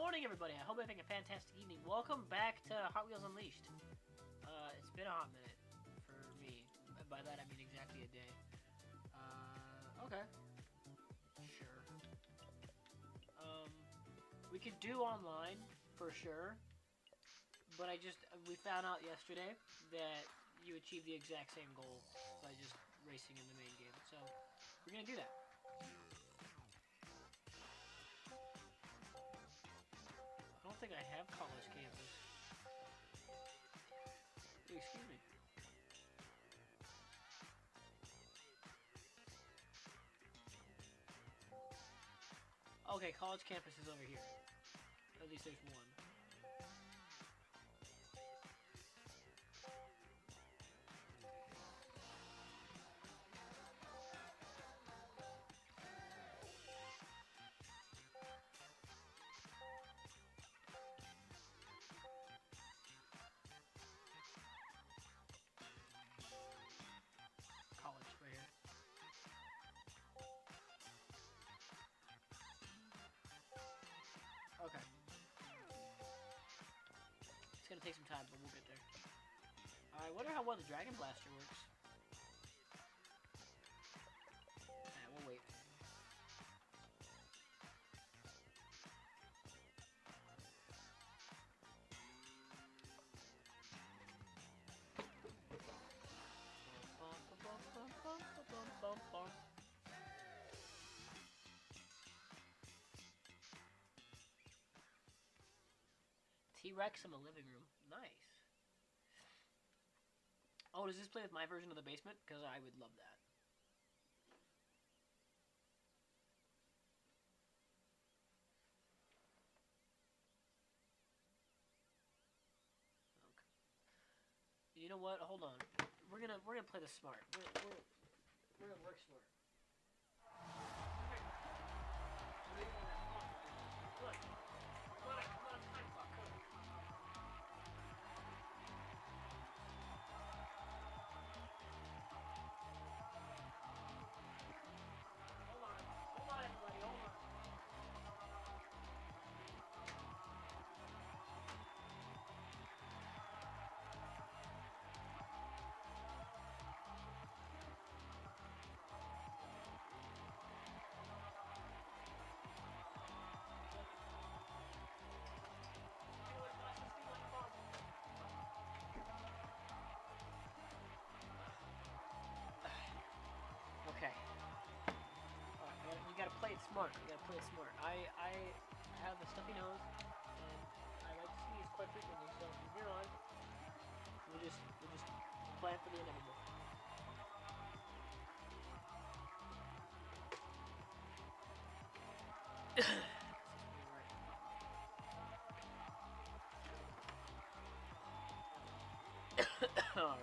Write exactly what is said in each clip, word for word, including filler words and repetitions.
morning, everybody. I hope you're having a fantastic evening. Welcome back to Hot Wheels Unleashed. Uh, it's been a hot minute for me. By that, I mean exactly a day. Uh, okay. Sure. Um, we could do online, for sure. But I just, we found out yesterday that you achieve the exact same goal by just racing in the main game. So, we're gonna do that. I don't think I have College Campus. Excuse me. Okay, College Campus is over here. At least there's one. College, right here. Okay. It's gonna take some time, but we'll get there. I wonder how well the Dragon Blaster works. Alright, we'll wait. T-Rex in the living room. Nice. Oh, does this play with my version of the basement? Because I would love that. Okay. You know what? Hold on. We're gonna we're gonna play this smart. We're we're, we're gonna work smart. Look. Come on, come on, time clock. Come on. Hold on. Hold on, everybody. Hold on. Okay. Alright, you gotta play it smart. You gotta play it smart. I I have a stuffy nose, and I like to sneeze quite frequently. So from here on, we'll just we'll just plan for the inevitable. Alright.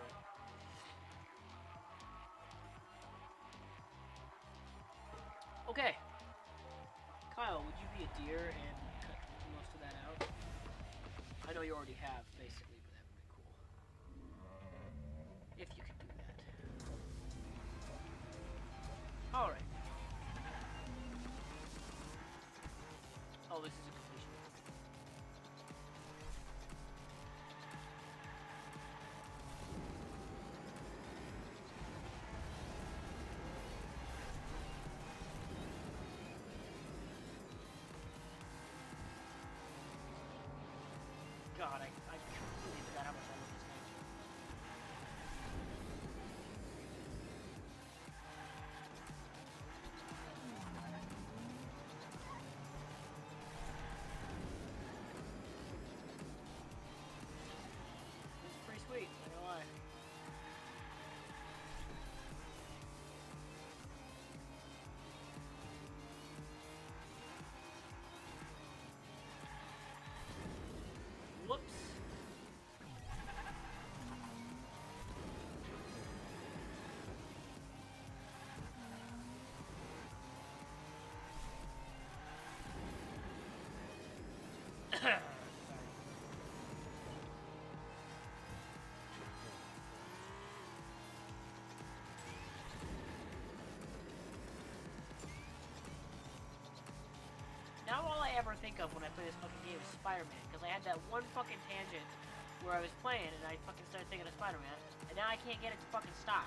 Okay. Kyle, would you be a deer and cut most of that out? I know you already have, basically, but that would be cool. If you could do that. Alright. Oh, this is a completion. God, I, I completely forgot how much I love this game. This is pretty sweet, I know why. Whoops. I ever think of when I play this fucking game is Spider-Man, because I had that one fucking tangent where I was playing and I fucking started thinking of Spider-Man, and now I can't get it to fucking stop.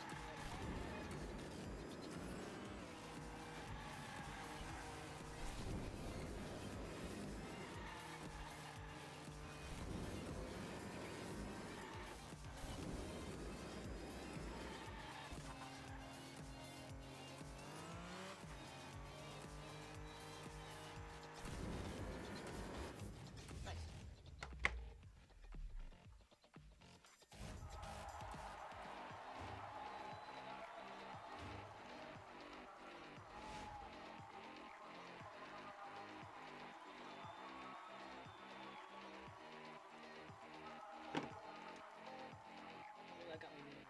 That got me moving.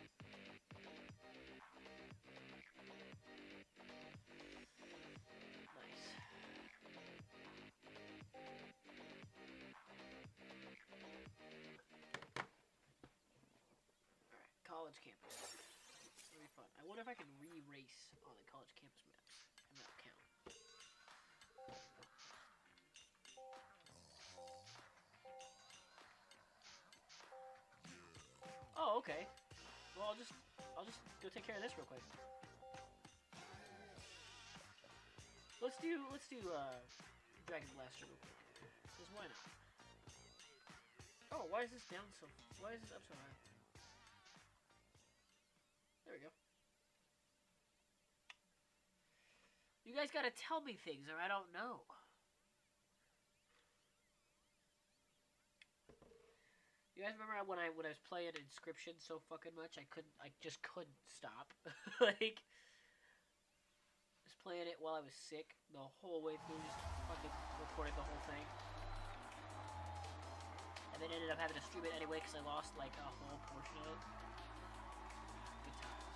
Nice. Alright, college campus. It's gonna be fun. I wonder if I can re-race on the college campus map. And that'll count. Oh, okay. Well, I'll just, I'll just go take care of this real quick. Let's do, let's do, uh, Dragon Blaster real quick. Because why not? Oh, why is this down so, why is this up so high? There we go. You guys gotta tell me things or I don't know. You guys remember when I when I was playing Inscription so fucking much I couldn't I just couldn't stop. Like just playing it while I was sick the whole way through, just fucking recording the whole thing. And then ended up having to stream it anyway because I lost like a whole portion of it. Good times.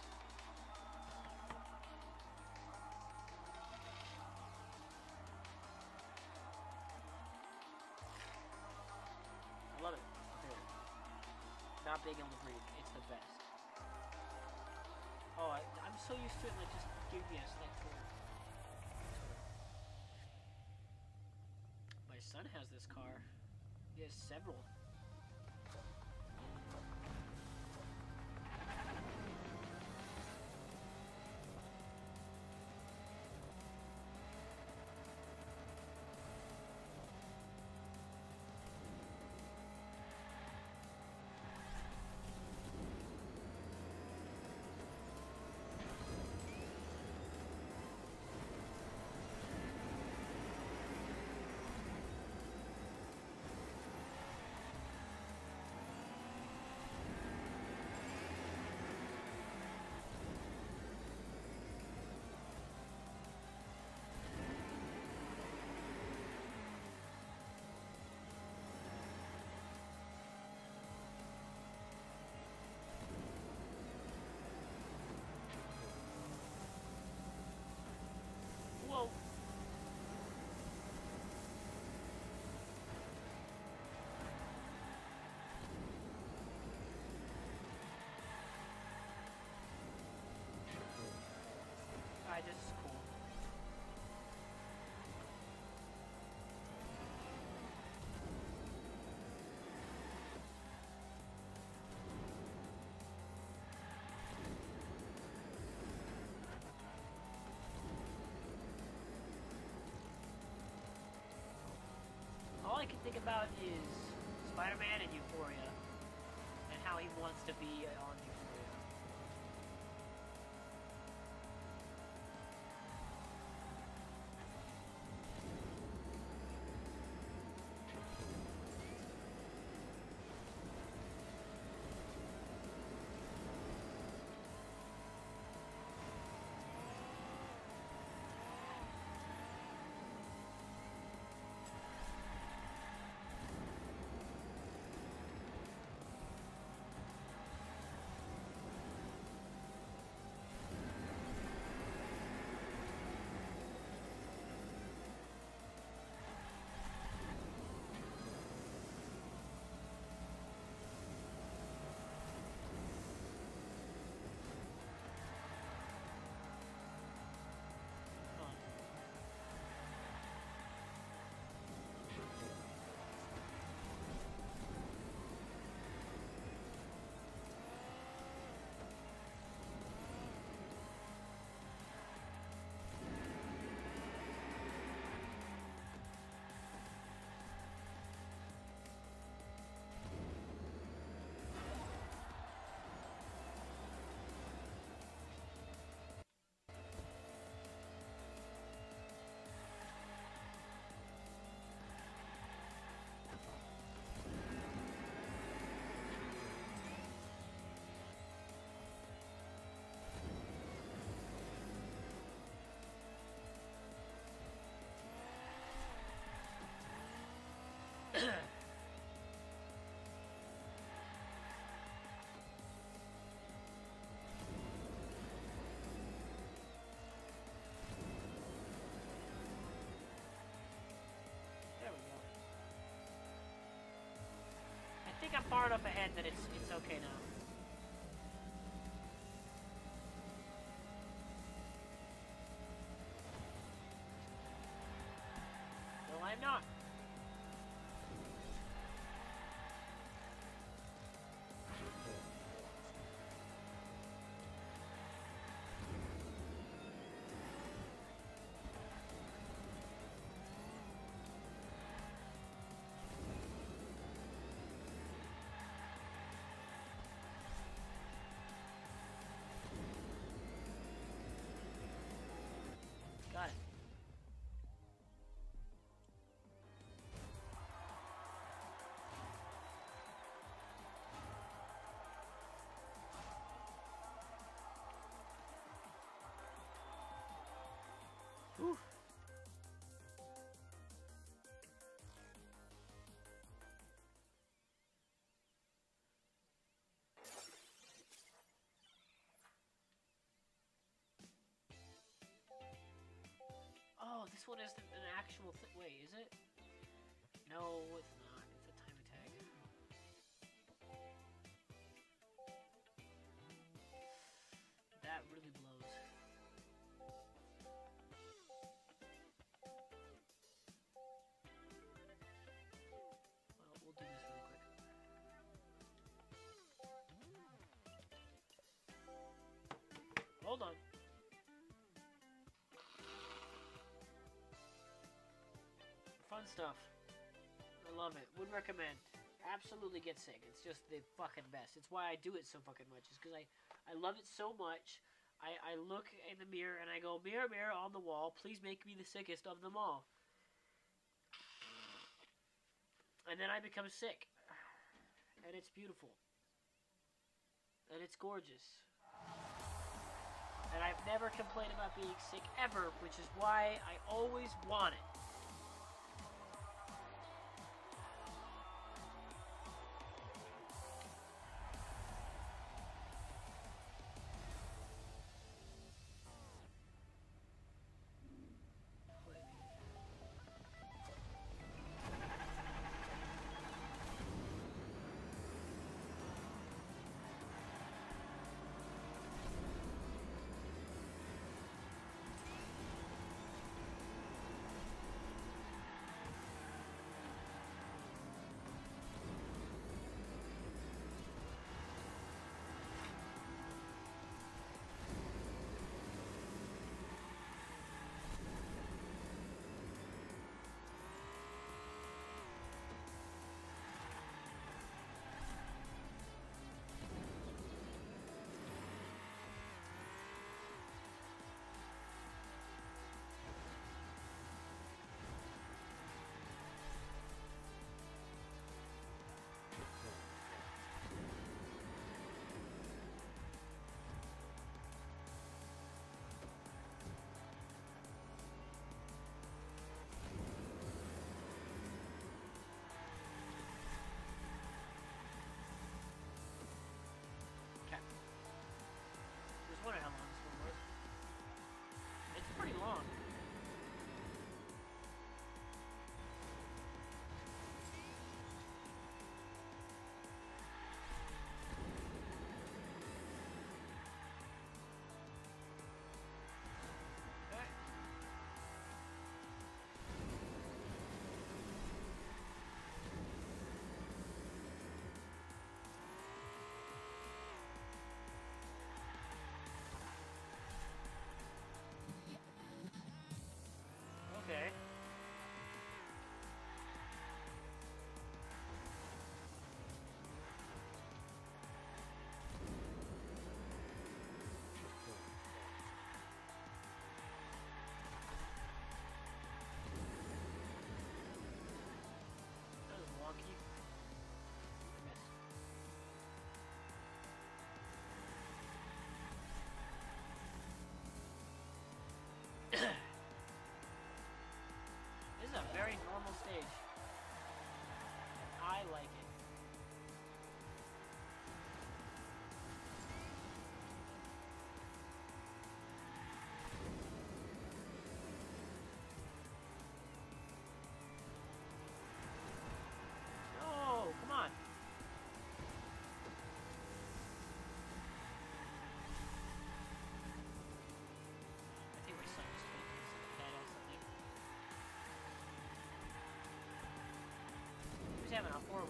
I love it. Not being able to breathe, it's the best. Oh, I, I'm so used to it, like, just give me a select forward. My son has this car. He has several. Whoa. Alright, this is cool. All I can think about is Spider-Man and Euphoria, and how he wants to be on Euphoria. I'm far enough ahead that it's it's okay now. No, I'm not. Got it. Whew. Oh, this one isn't an actual thing. Wait, is it? No, it's not. It's a time attack. That really blows. Well, we'll do this really quick. Hold on. Fun stuff. I love it. Would recommend. Absolutely get sick. It's just the fucking best. It's why I do it so fucking much. Is because I, I love it so much. I, I look in the mirror and I go, mirror, mirror on the wall, please make me the sickest of them all. And then I become sick. And it's beautiful. And it's gorgeous. And I've never complained about being sick ever, which is why I always want it.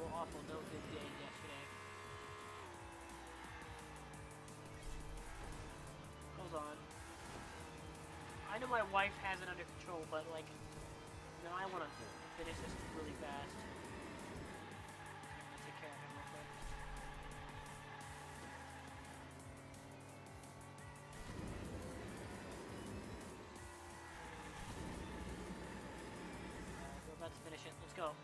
awful, awful, no good day yesterday. Hold on. I know my wife has it under control, but like, no, I want to finish this really fast. I'm gonna take care of him real quick. Alright, we're about to finish it. Let's go.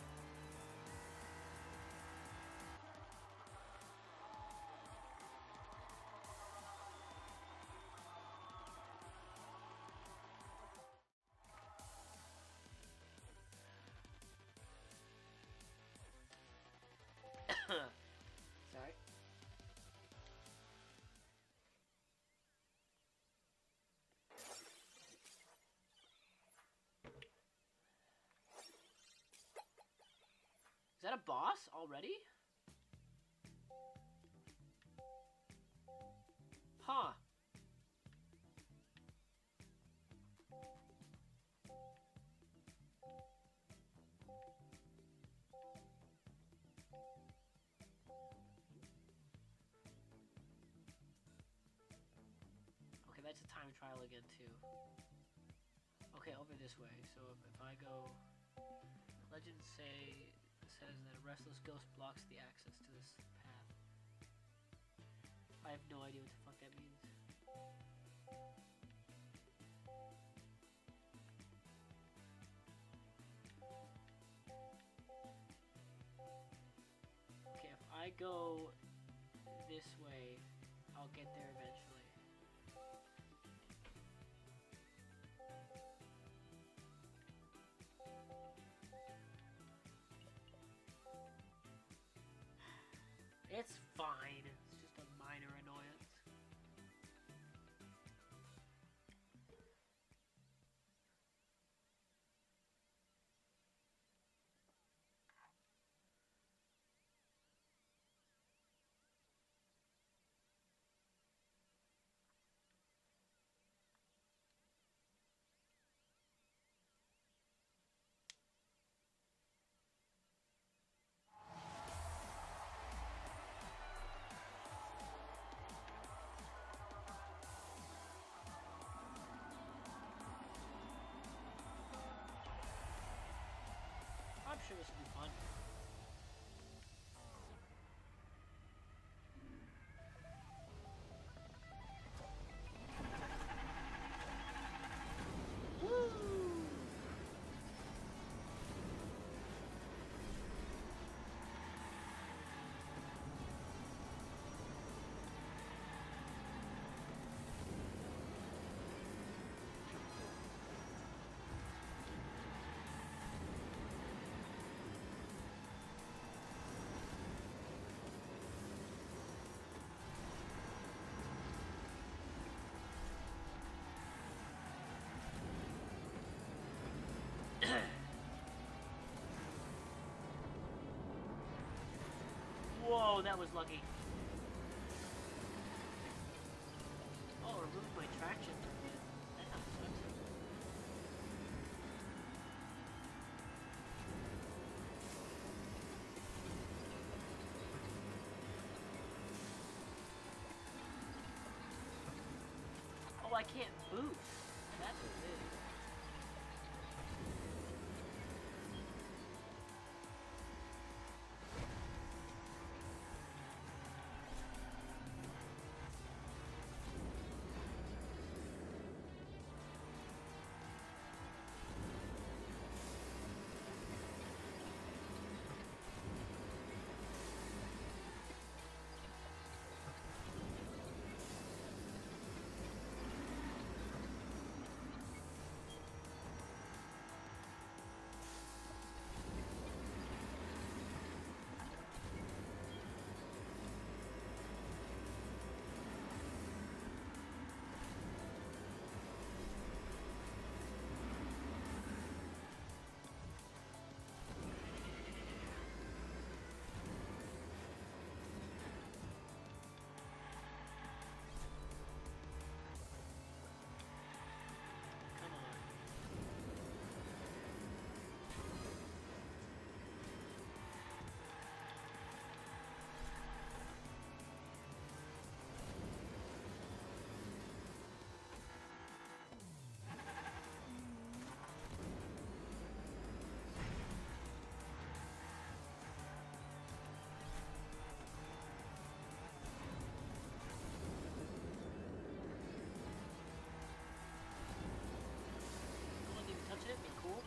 Sorry. Is that a boss already? Huh. Okay, that's a time trial again too. Okay, over this way. So if, if I go, legends say says that a restless ghost blocks the access to this path. I have no idea what the fuck that means. Okay, if I go this way, I'll get there eventually. It's fine. It's just a minor annoyance. I'm sure this will be fun. Whoa, that was lucky. Oh, remove my traction. That sounds expensive. Oh, I can't boost. That's what it is. it, be cool.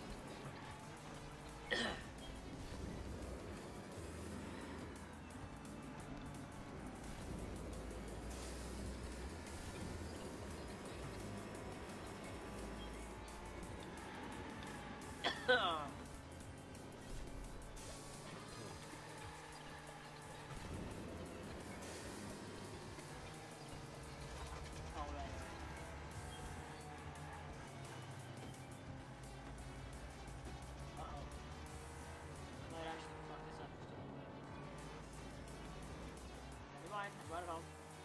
Right at home.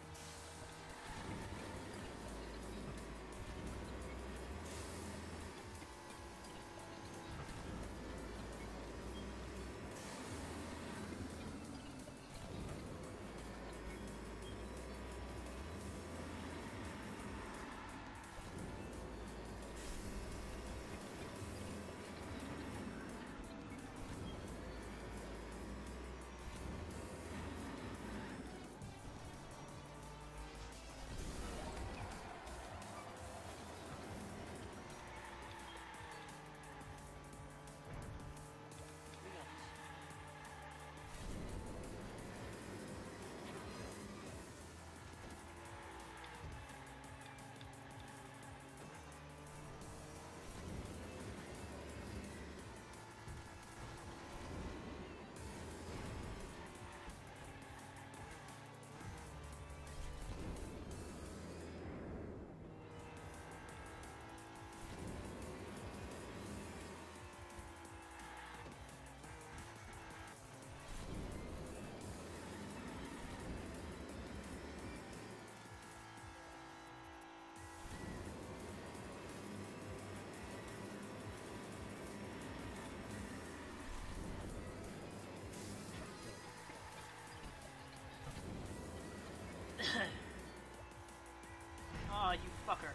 Oh, you fucker.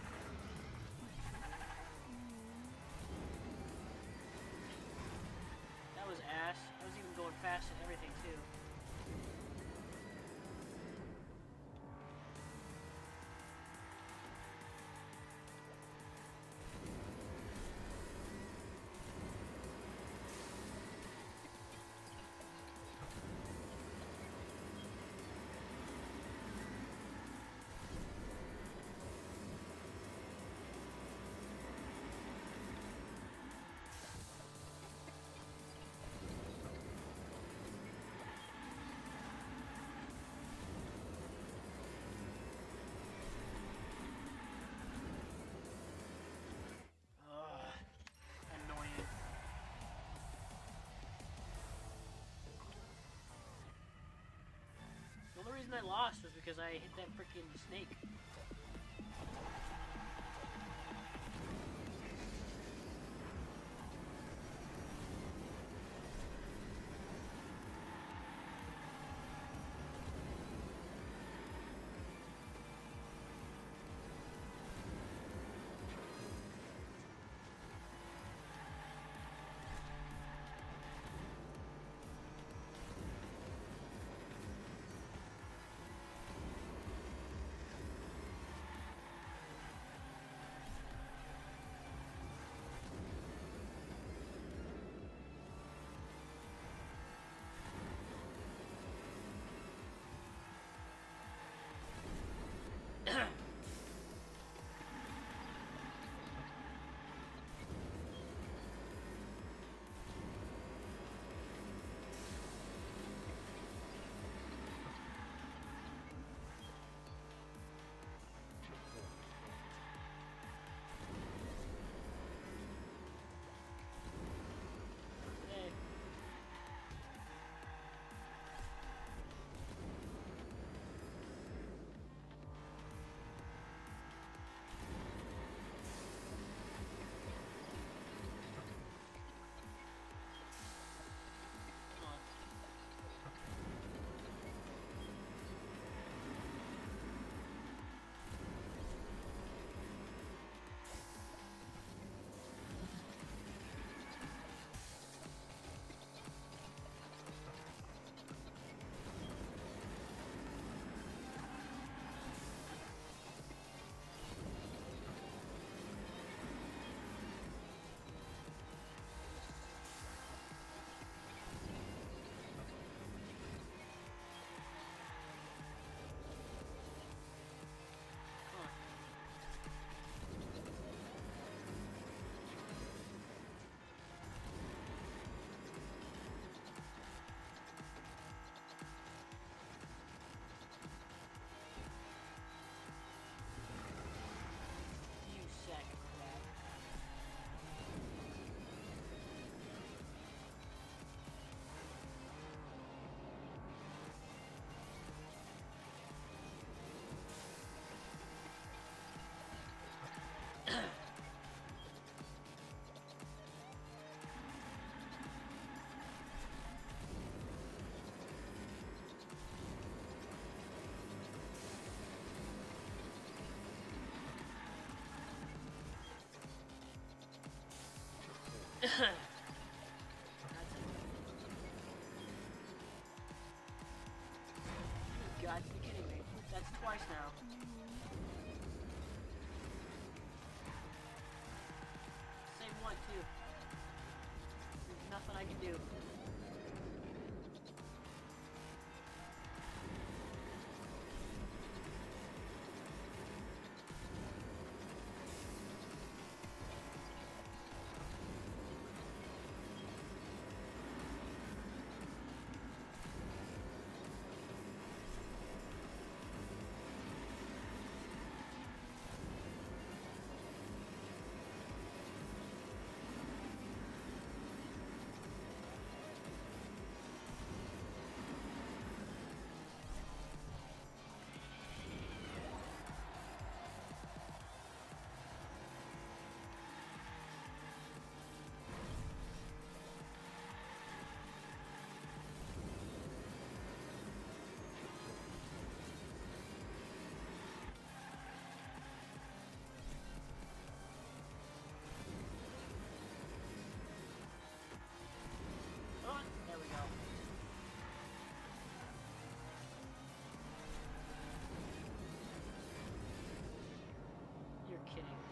That was ass. I was even going fast and everything, too. The only reason I lost was because I hit that freaking snake. That's it. You got to be kidding me. That's twice now. Same one, too. There's nothing I can do. There we go. You're kidding me.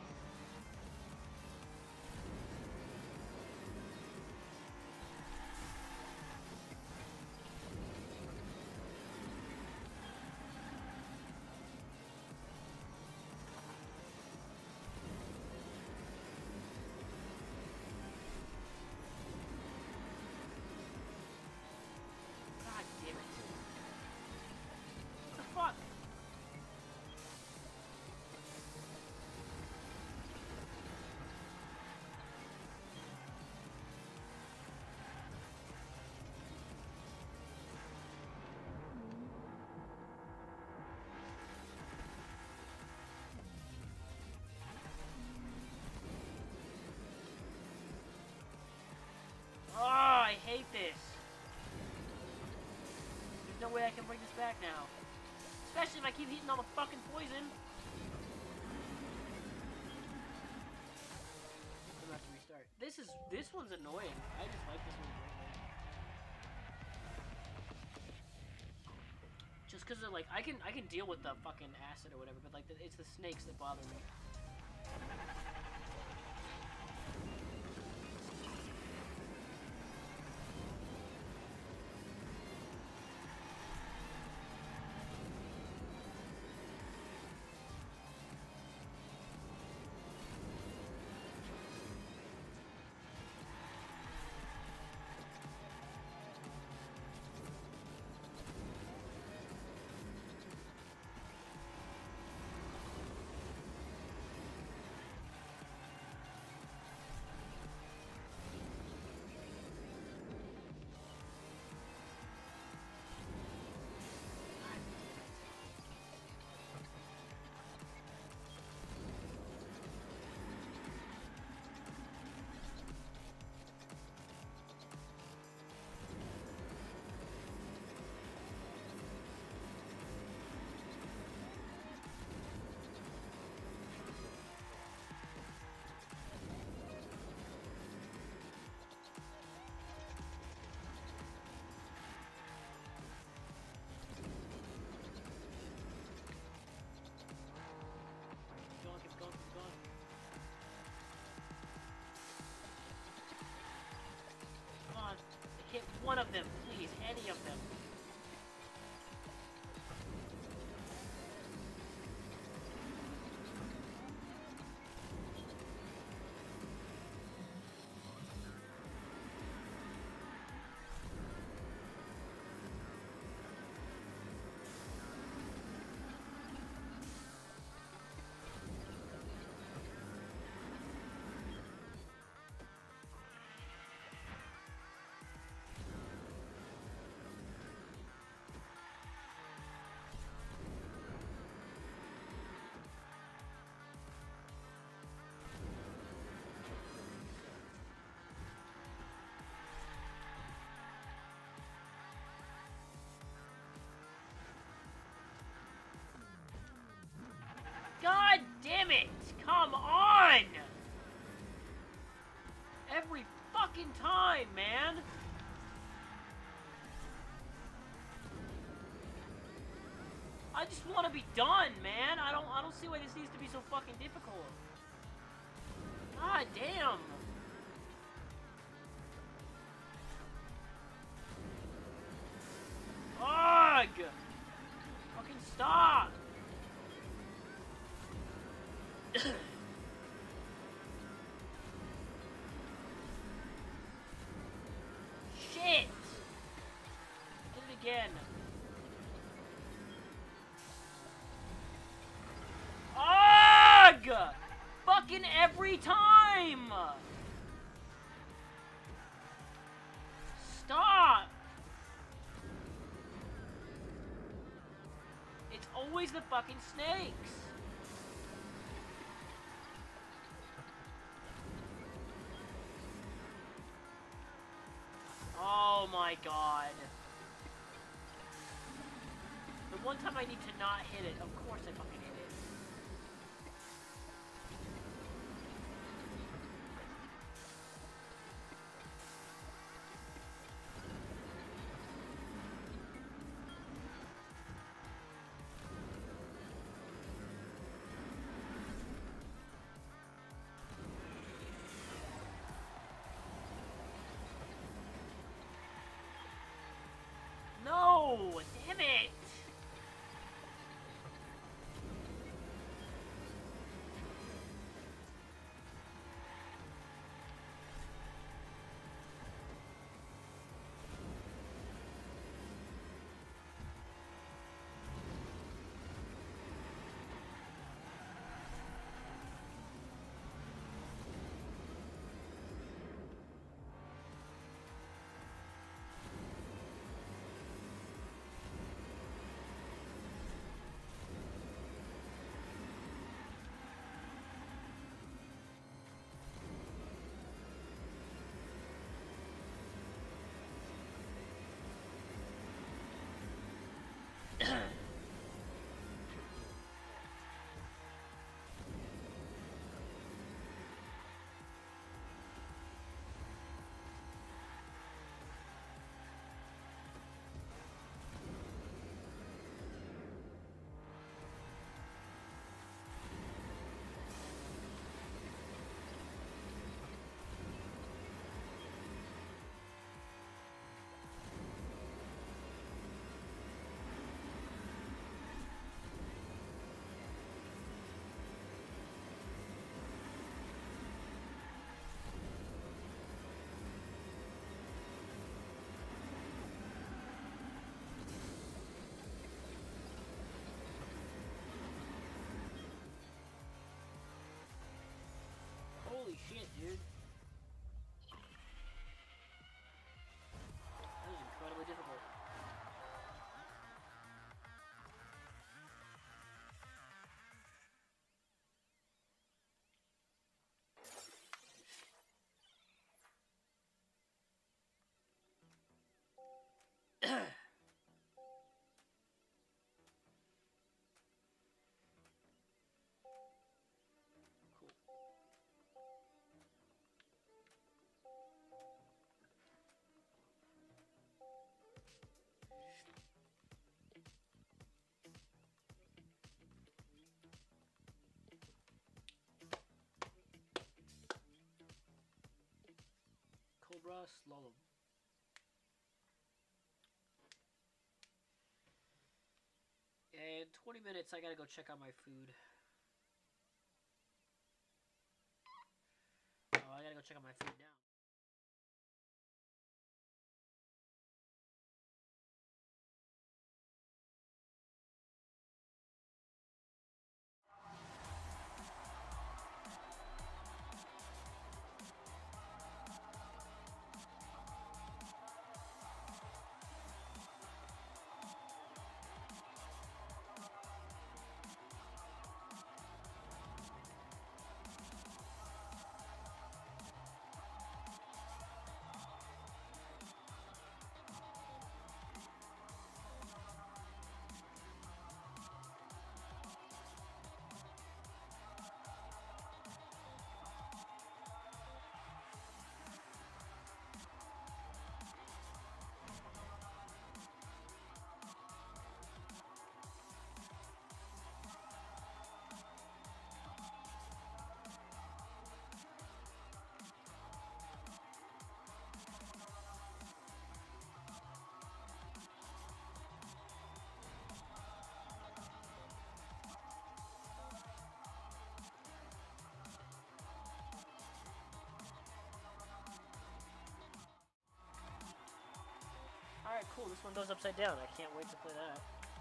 God damn it. What the fuck? Oh, I hate this. There's no way I can bring this back now. Especially if I keep eating all the fucking poison. I'm gonna have to restart. This is this one's annoying. I just like this one greatly. Just because they're like I can I can deal with the fucking acid or whatever, but like the, it's the snakes that bother me. Hit one of them, please. Any of them. God damn it! Come on! Every time, man! I just want to be done, man. I don't I don't see why this needs to be so fucking difficult. God damn. Ugh! Fucking stop! Shit! Did it again. Ugh! Fucking every time! Stop! It's always the fucking snakes! Oh my god. The one time I need to not hit it, of course I fucking hit it. No! Damn it! Holy shit, dude. That was incredibly difficult. Cobra Slalom. In twenty minutes, I gotta go check out my food. Oh, I gotta go check out my food now. cool. This one goes upside down. I can't wait to play that.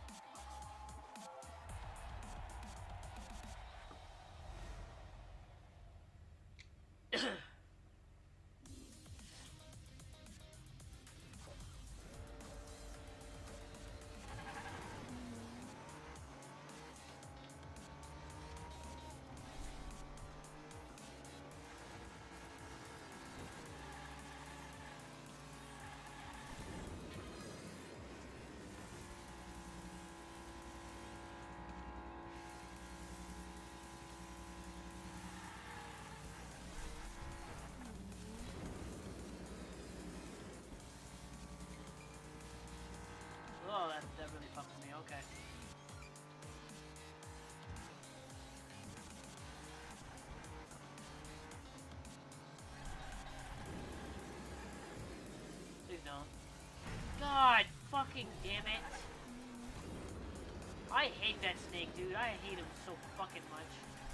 Oh, that, that really fucked with me. Okay. Please don't. God fucking damn it. I hate that snake, dude. I hate him so fucking much.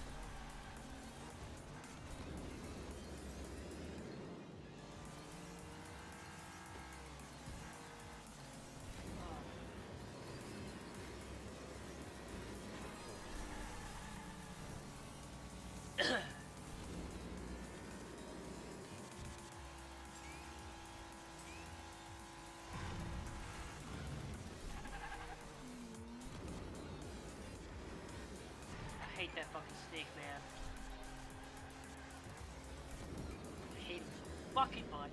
I hate that fucking snake, man. I hate him so fucking much.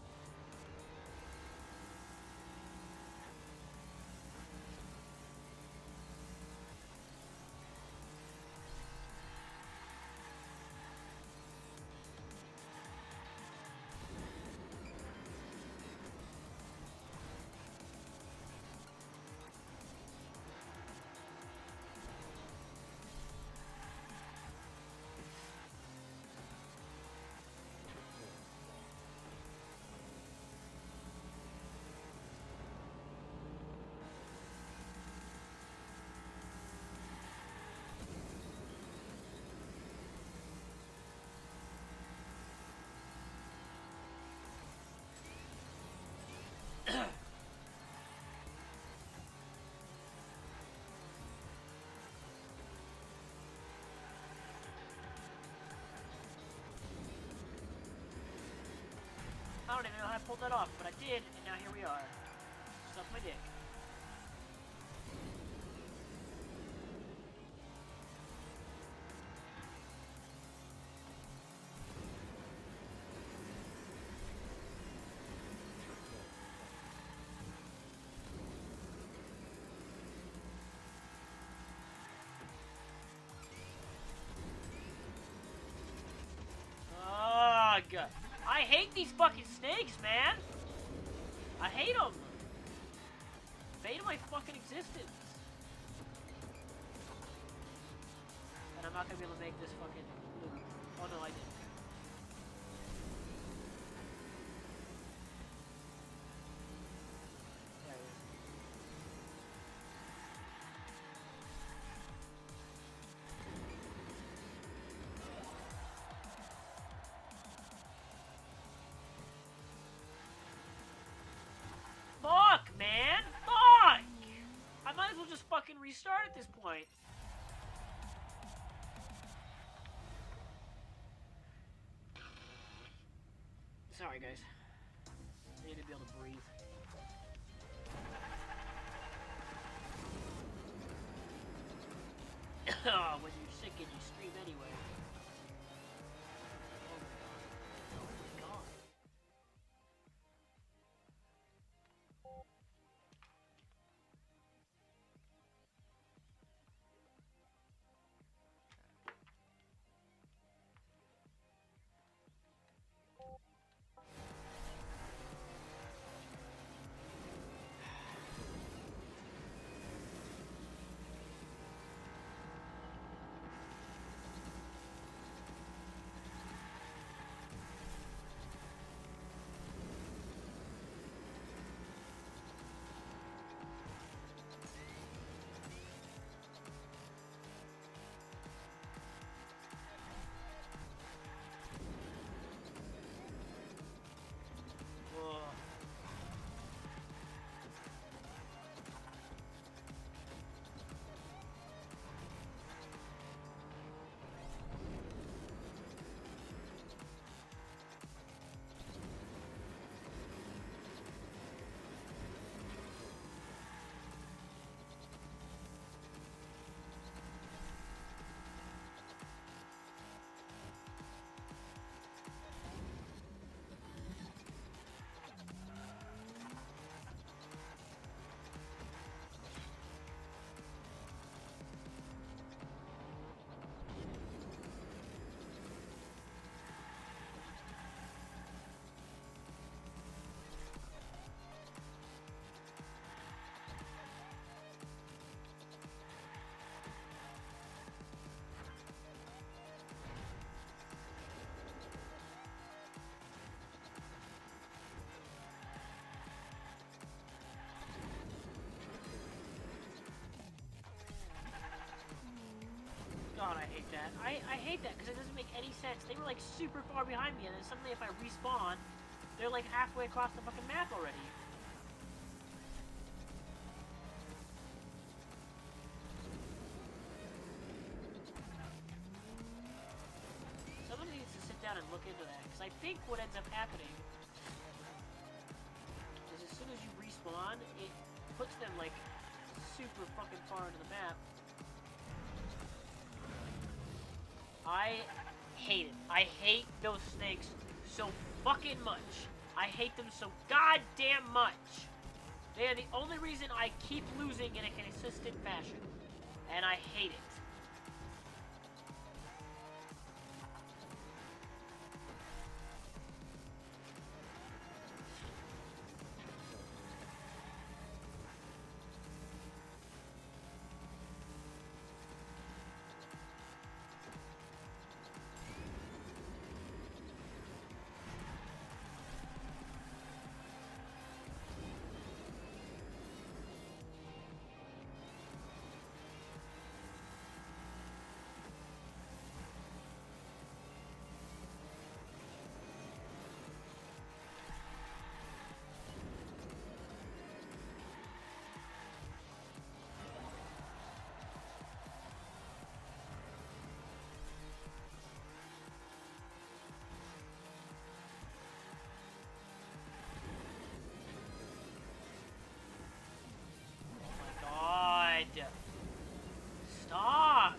I don't even know how I pulled that off, but I did, and now here we are. Suck my dick. Ugh. I hate these fucking snakes, man! I hate them! Fate of my fucking existence! And I'm not gonna be able to make this fucking loop. Oh no, I did. There it is. Fuck, man! Fuck! I might as well just fucking restart at this point. Sorry, guys. I need to be able to breathe. Oh, when you're sick and you scream anyway. Oh my god. Oh my god. God, I hate that. I, I hate that because it doesn't make any sense. They were like super far behind me, and then suddenly if I respawn, they're like halfway across the fucking map already. Someone needs to sit down and look into that, because I think what ends up happening is as soon as you respawn, it puts them like super fucking far into the map. I hate it. I hate those snakes so fucking much. I hate them so goddamn much. They are the only reason I keep losing in a consistent fashion. And I hate it. Stop!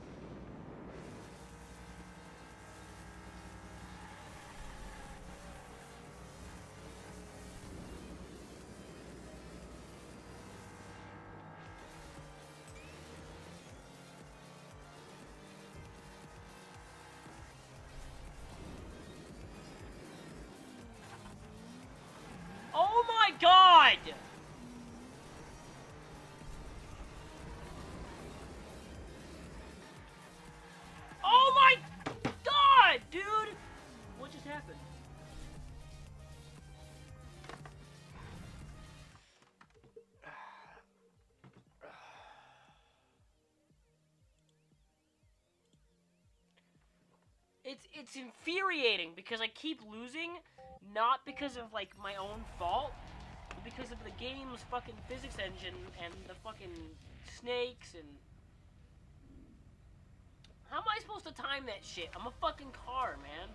Oh my God! Oh my God, dude! What just happened? It's it's infuriating because I keep losing, not because of like my own fault, but because of the game's fucking physics engine and the fucking snakes and. How am I supposed to time that shit? I'm a fucking car, man.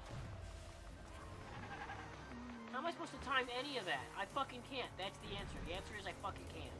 How am I supposed to time any of that? I fucking can't. That's the answer. The answer is I fucking can't.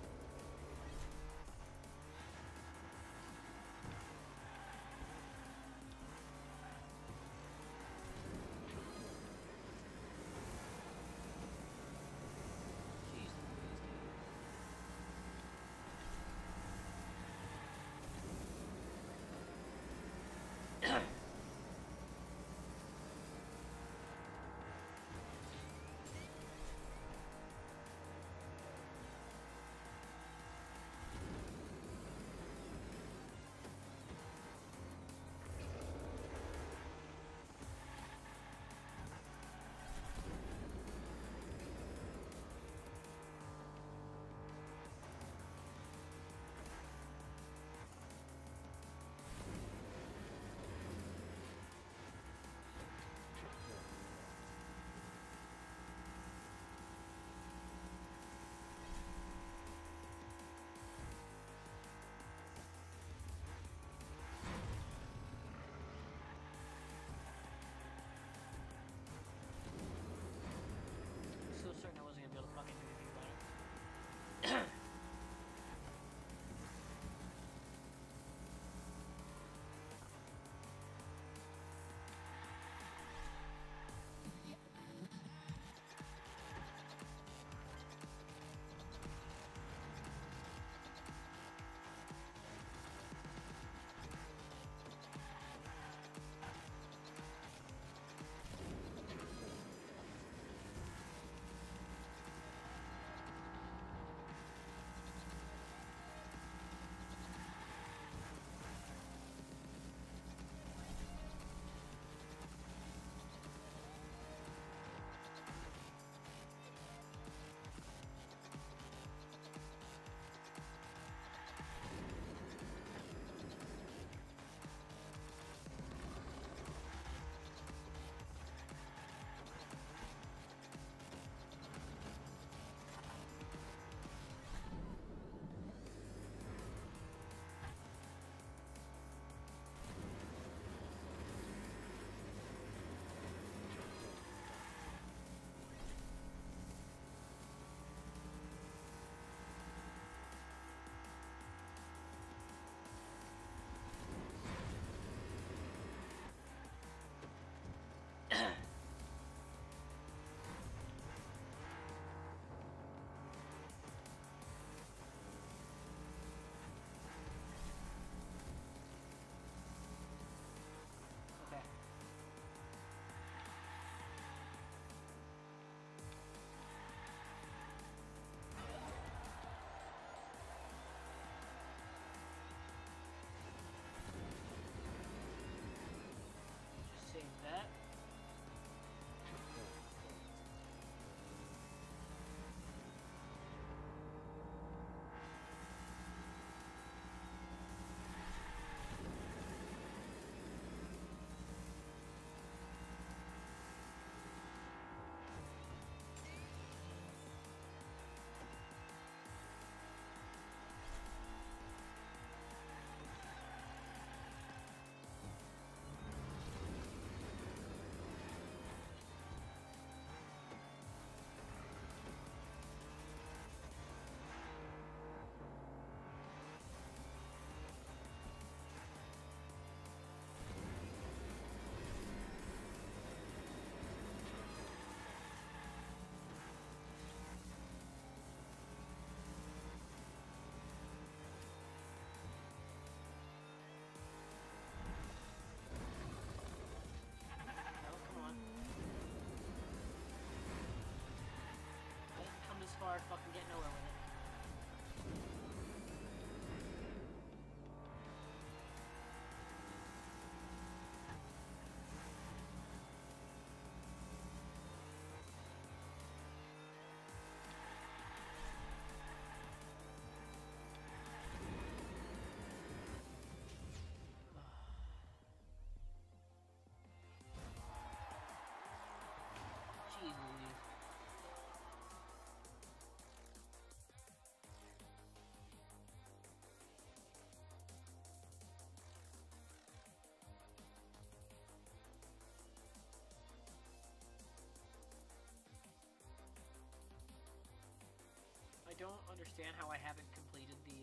don't understand how I haven't completed the,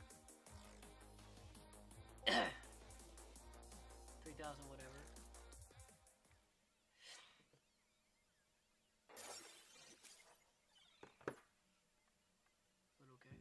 uh... three thousand whatever. But okay.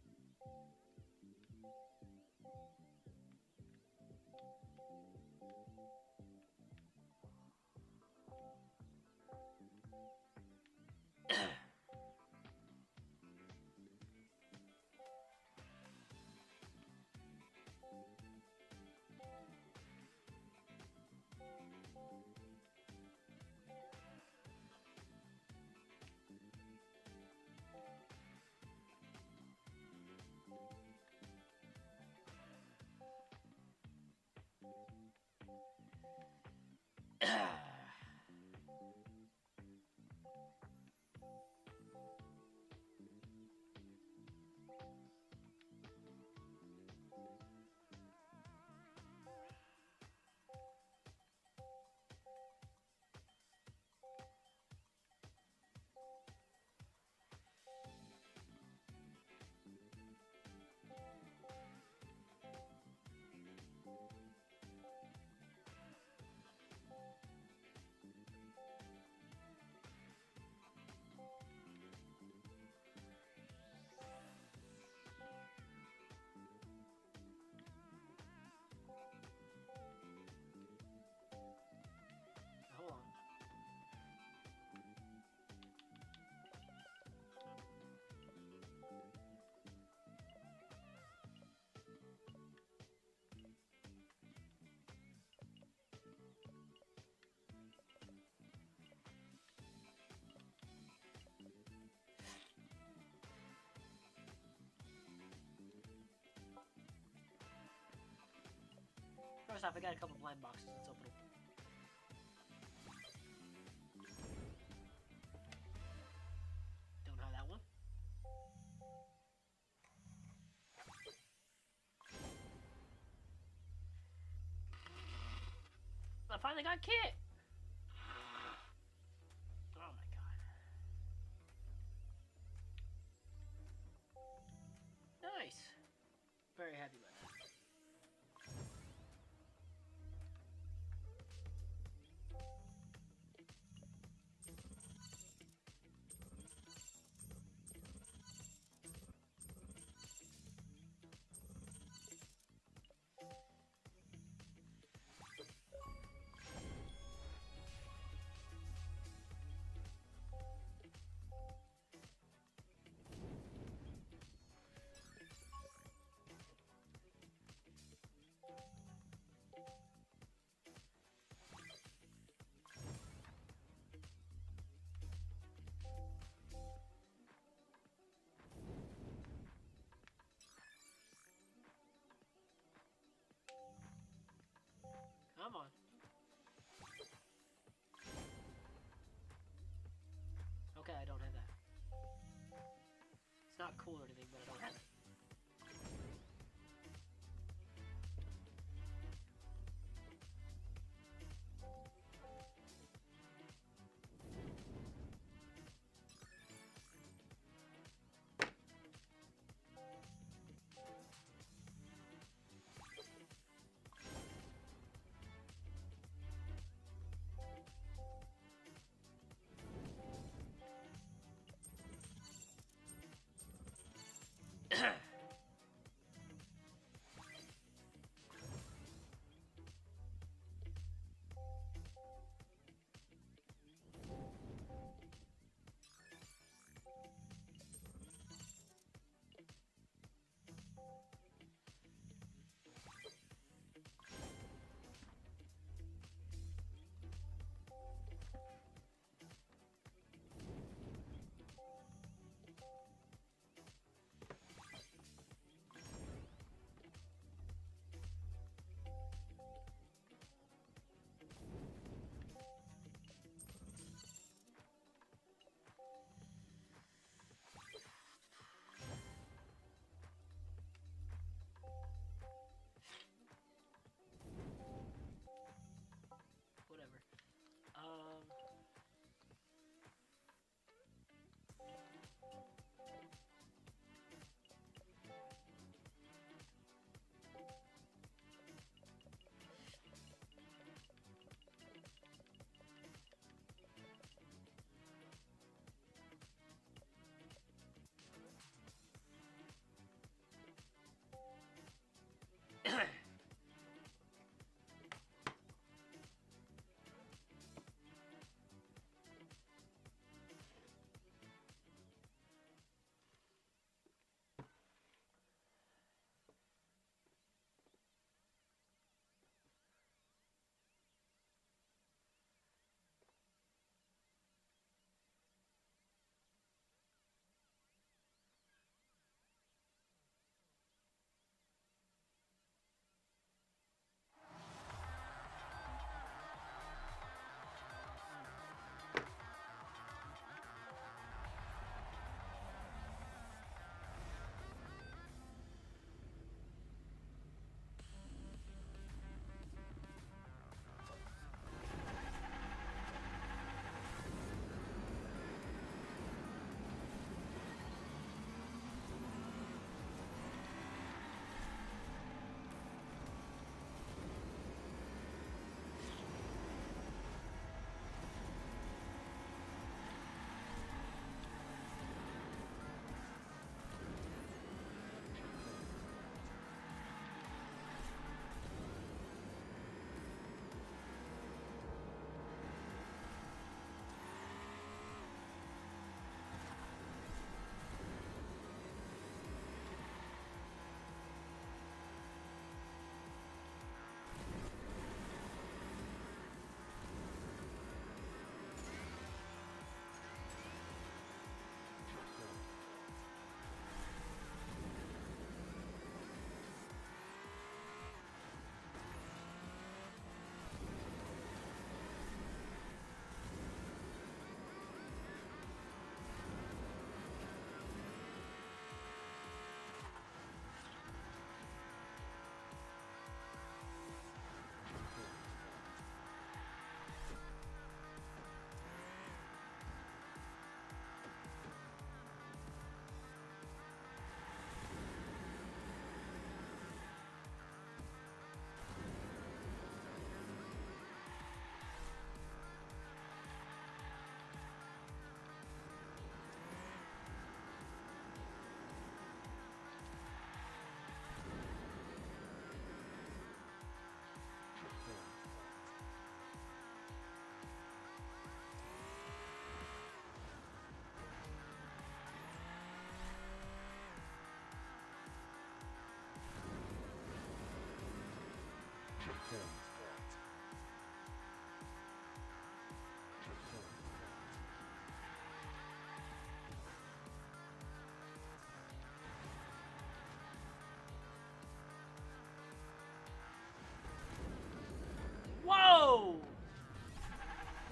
Hold on. First off, I got a couple blind boxes. Let's open them. Don't have that one. I finally got Kit! Oh my god. Nice. Very happy about that. Come on. Okay, I don't have that. It's not cool or anything, but I don't have it.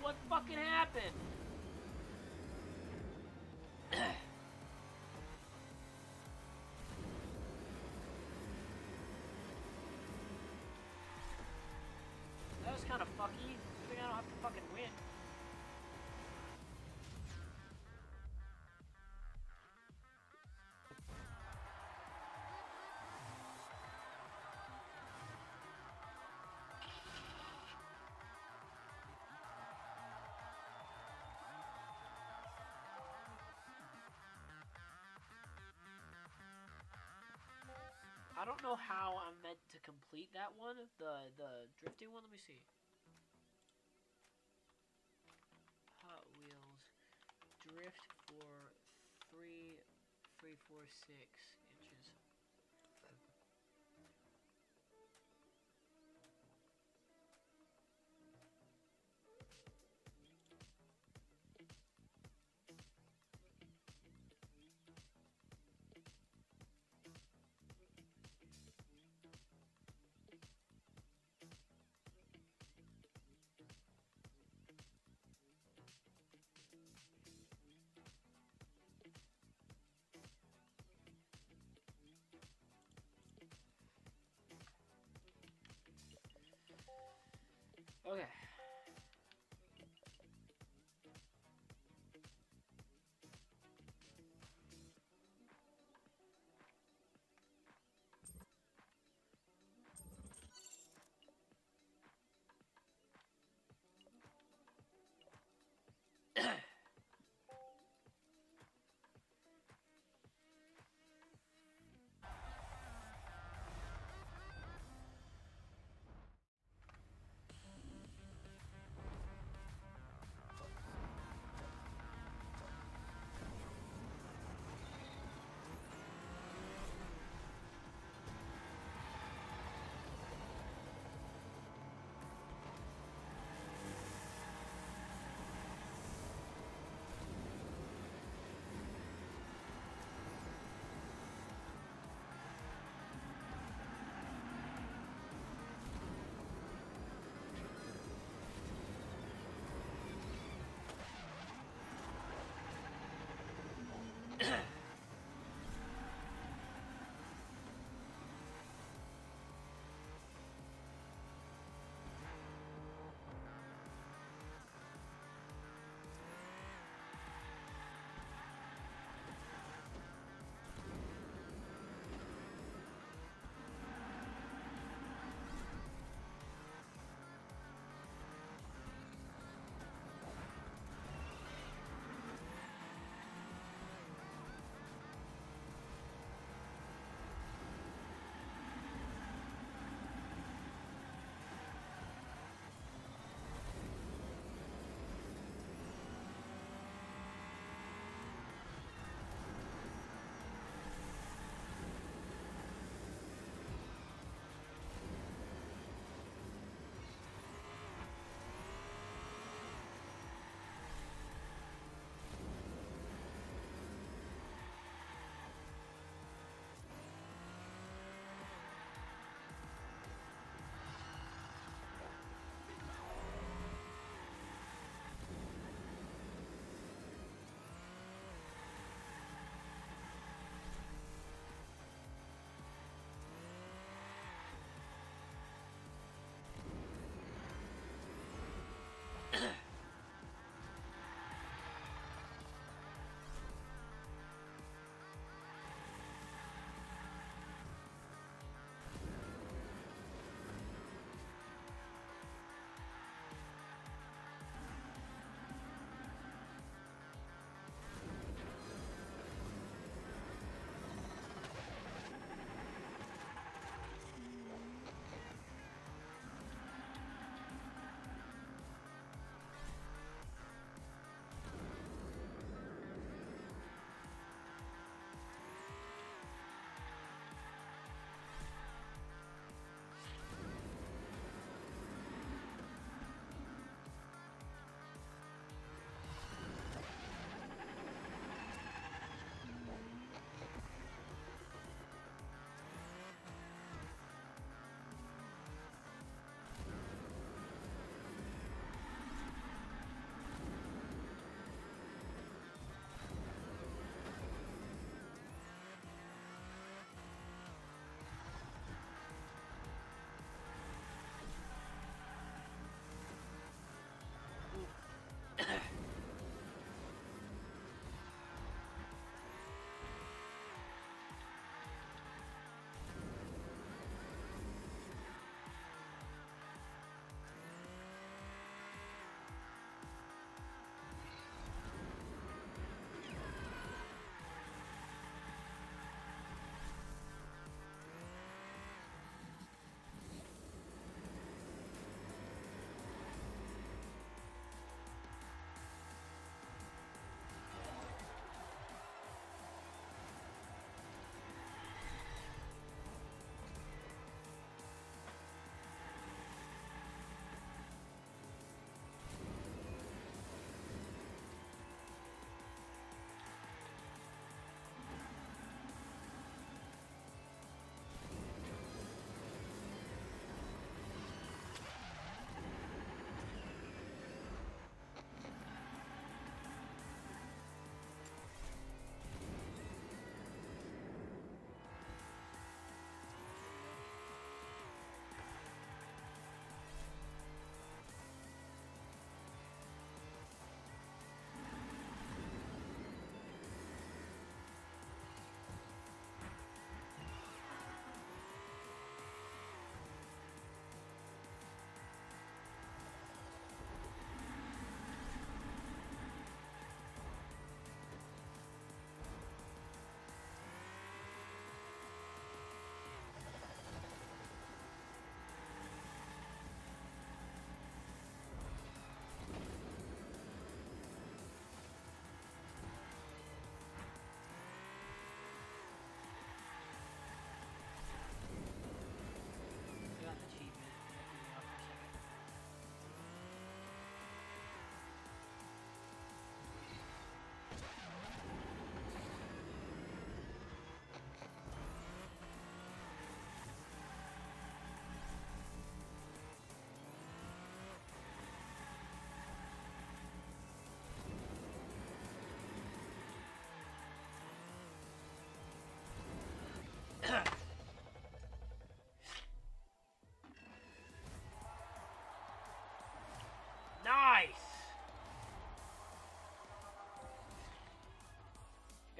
What fucking happened? That was kind of fucky. I think I don't have to fucking win. I don't know how I'm meant to complete that one, the the drifting one. Let me see. Hot Wheels drift for three, three, four, six inches. Okay.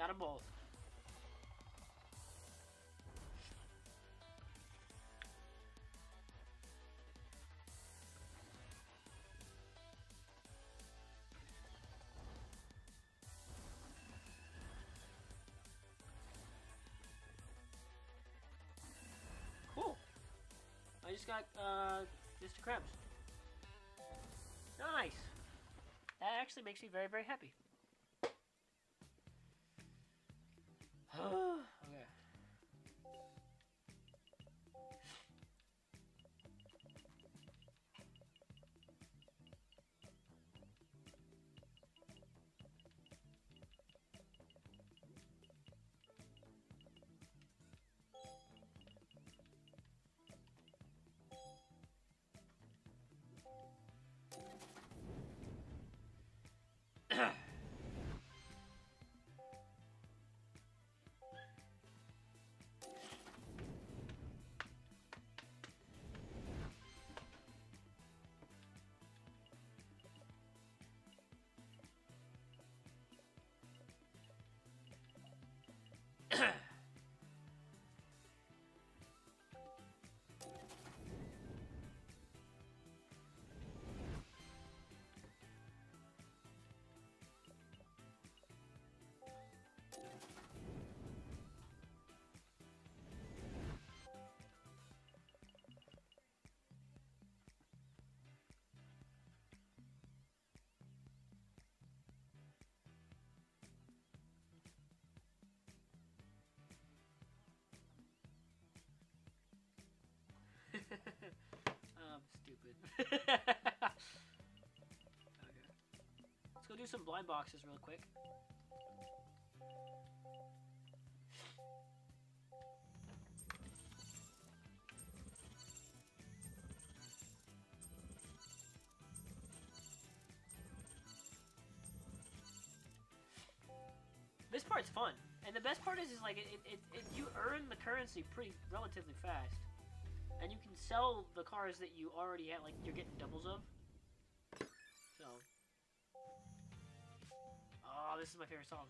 Got them both. Cool. I just got uh, Mister Krabs. Nice. That actually makes me very, very happy. Okay. I'm stupid. Okay. Let's go do some blind boxes real quick. This part's fun, and the best part is, is like it, it, it, you earn the currency pretty relatively fast. And you can sell the cars that you already have, like you're getting doubles of. So. Oh, this is my favorite song.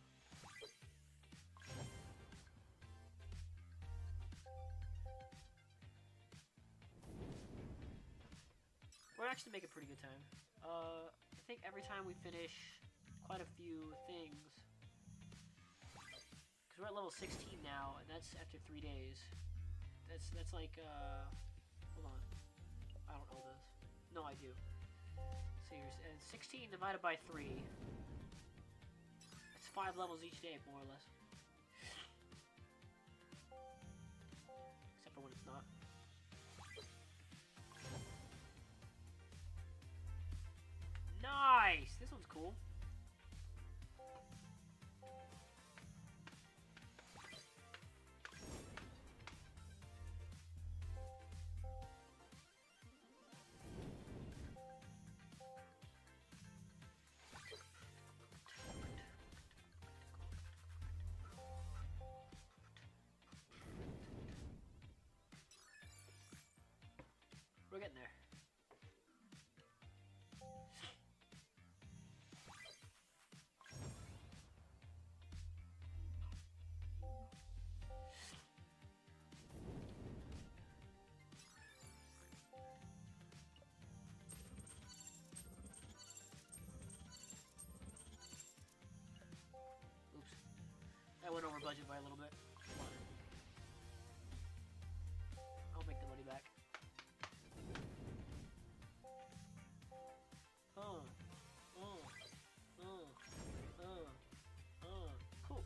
We're actually making pretty good time. Uh, I think every time we finish quite a few things. Because we're at level sixteen now, and that's after three days. That's that's like uh hold on. I don't know this. No, I do. So here's and sixteen divided by three. It's five levels each day, more or less. Except for when it's not. Nice! This one's cool. We're getting there. Oops. I went over budget by a little bit. I'll make the money back. Oh, oh, oh, oh, oh, cool.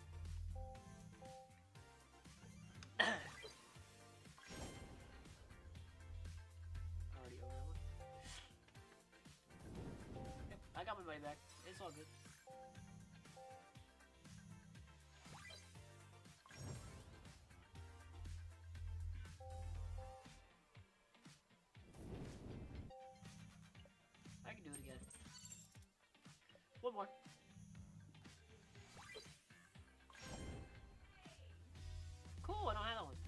Already over that one. Yep, I got my money back. It's all good. I can do it again. One more. Cool, I don't have that one.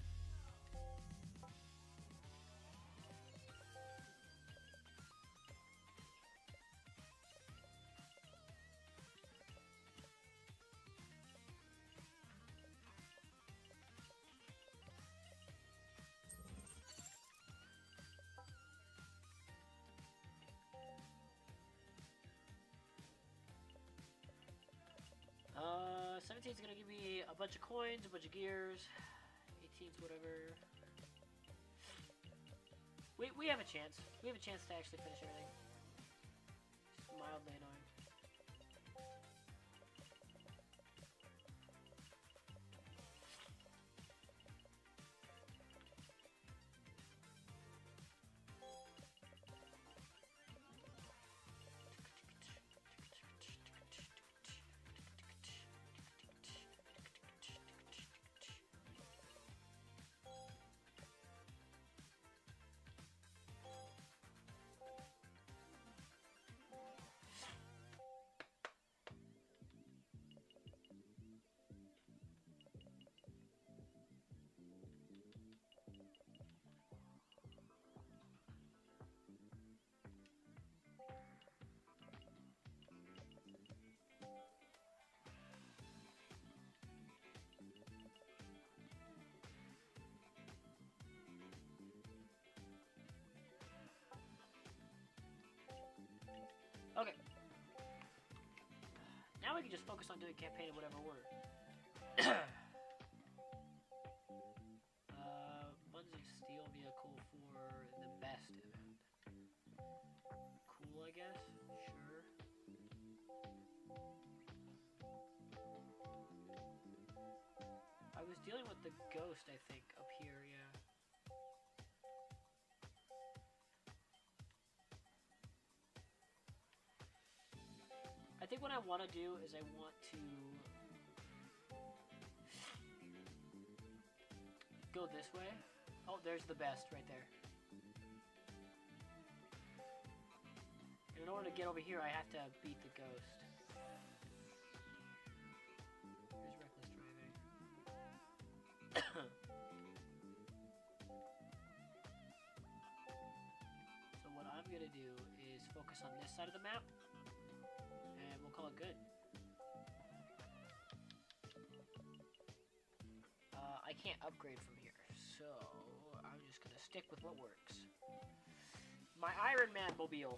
seventeen's gonna give me a bunch of coins, a bunch of gears. eighteen's whatever. We, we have a chance. We have a chance to actually finish everything. Just mildly annoying. Okay. Now we can just focus on doing campaign in whatever order. uh, Buns of Steel vehicle for the best event. Cool, I guess. Sure. I was dealing with the ghost, I think, up here, yeah. I think what I want to do is I want to go this way. Oh, there's the best right there. And in order to get over here, I have to beat the ghost. Here's reckless driving. So what I'm gonna do is focus on this side of the map. And we'll call it good. Uh, I can't upgrade from here, so I'm just gonna stick with what works. My Iron Man mobile.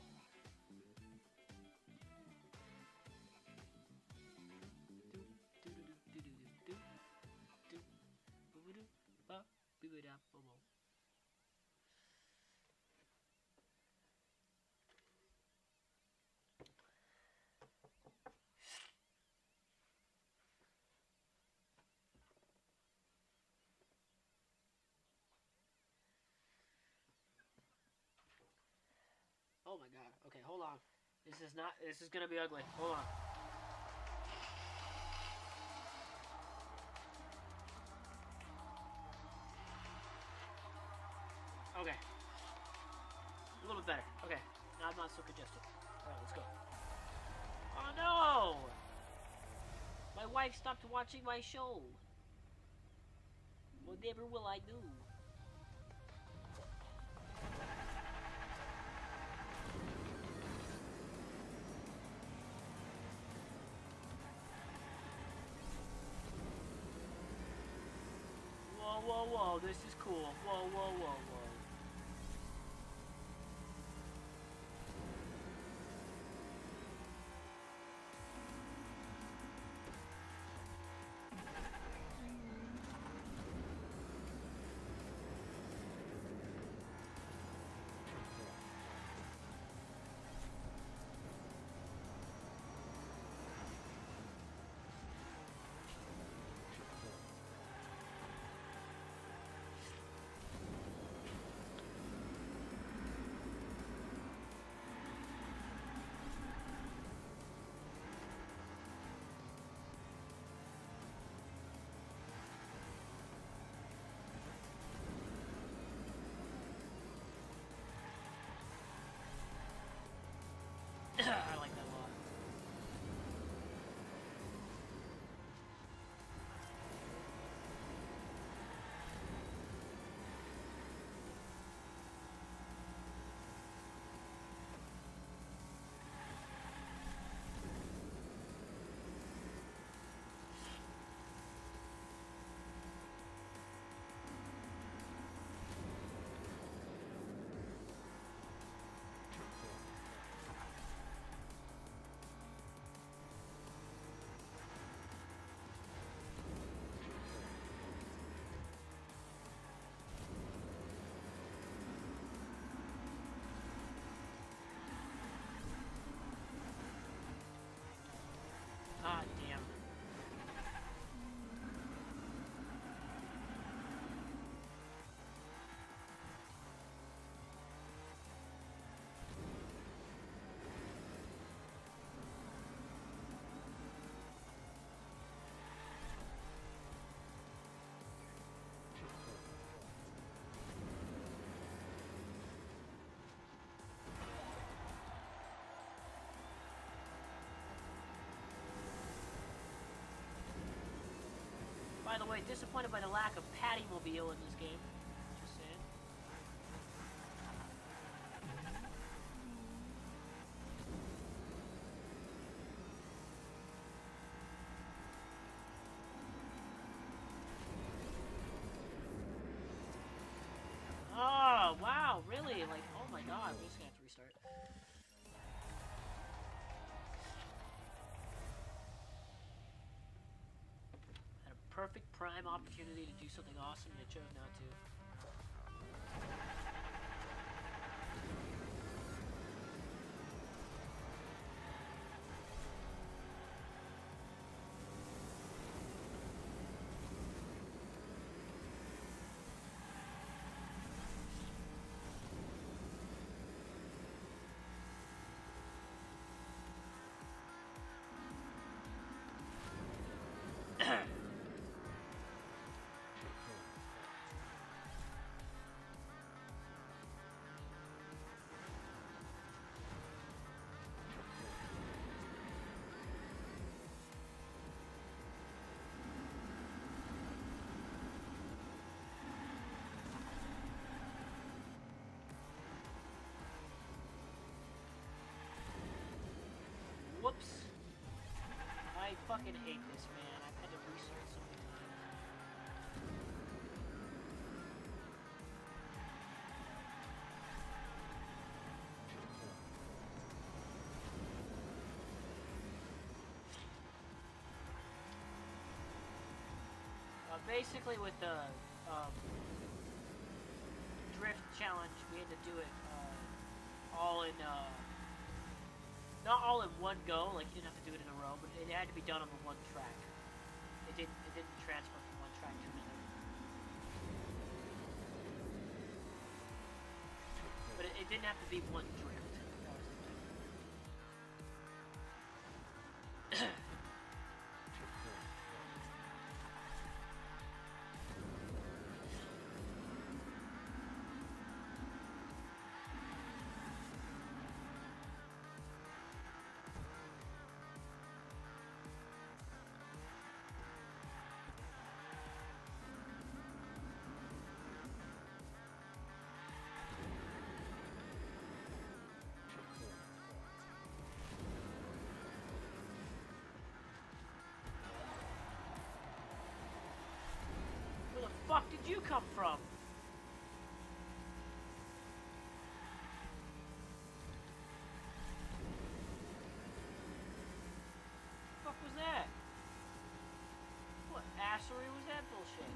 Oh my god. Okay, hold on. This is not, this is gonna be ugly. Hold on. Okay. A little bit better. Okay. Now I'm not so congested. Alright, let's go. Oh no! My wife stopped watching my show. Whatever will I do? Whoa, whoa, whoa, this is cool. Whoa, whoa, whoa, whoa. By the way, disappointed by the lack of Pattymobile in this game. Just saying. Oh, wow, really? Like, oh my god, we're just gonna have to restart. Had a perfect prime opportunity to do something awesome and I chose not to. Whoops. I fucking hate this, man. I've had to restart so many times. Uh, basically with the um, drift challenge, we had to do it uh, all in... Uh, Not all in one go, like you didn't have to do it in a row, but it had to be done on the one track. It didn't it didn't transfer from one track to another. But it, it didn't have to be one drift. That was the thing. Where the fuck did you come from? What the fuck was that? What assery was that bullshit?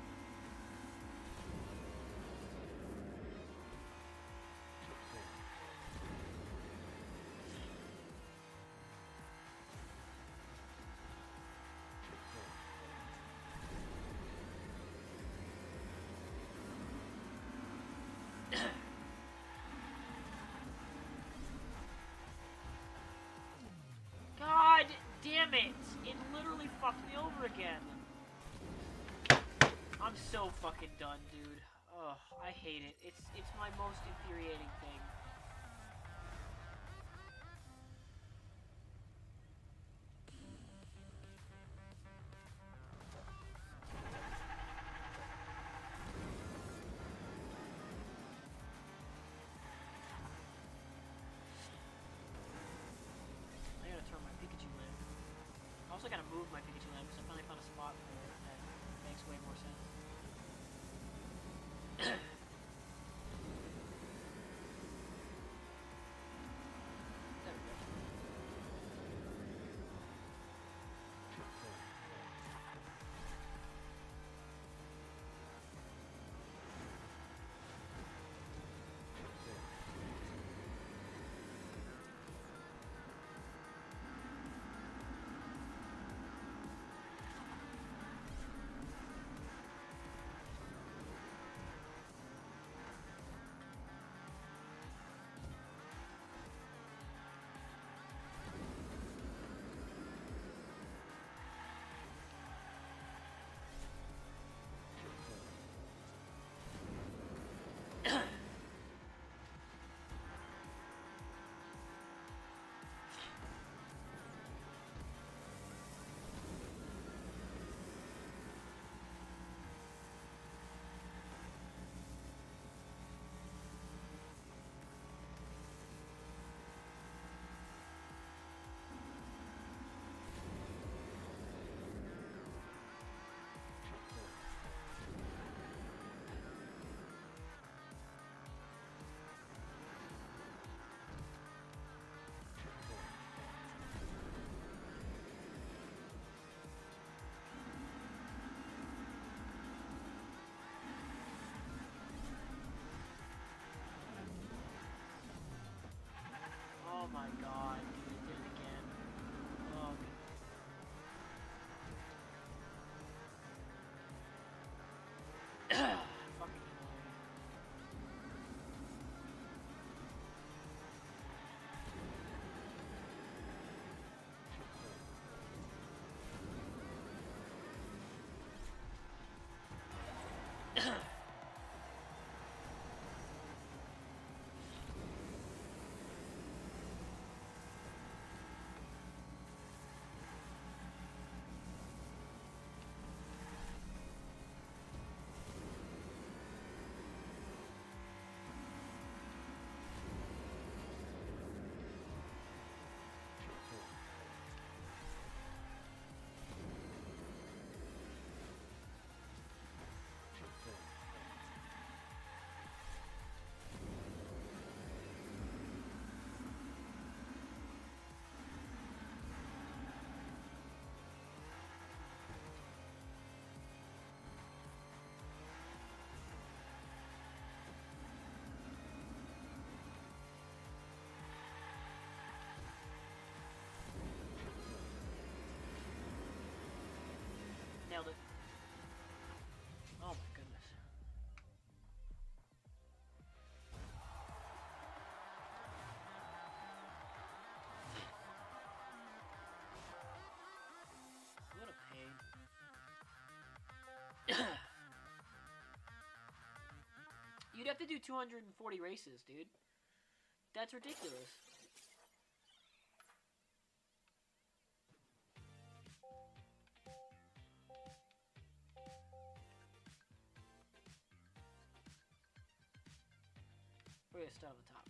God damn it! It literally fucked me over again. I'm so fucking done, dude. Ugh, I hate it. It's it's my most infuriating thing. I gotta turn my Pikachu in. I also gotta move my Pikachu in because I finally found a spot for it that makes way more sense. There we go. you have to do two hundred forty races, dude. That's ridiculous. We're gonna start on the top.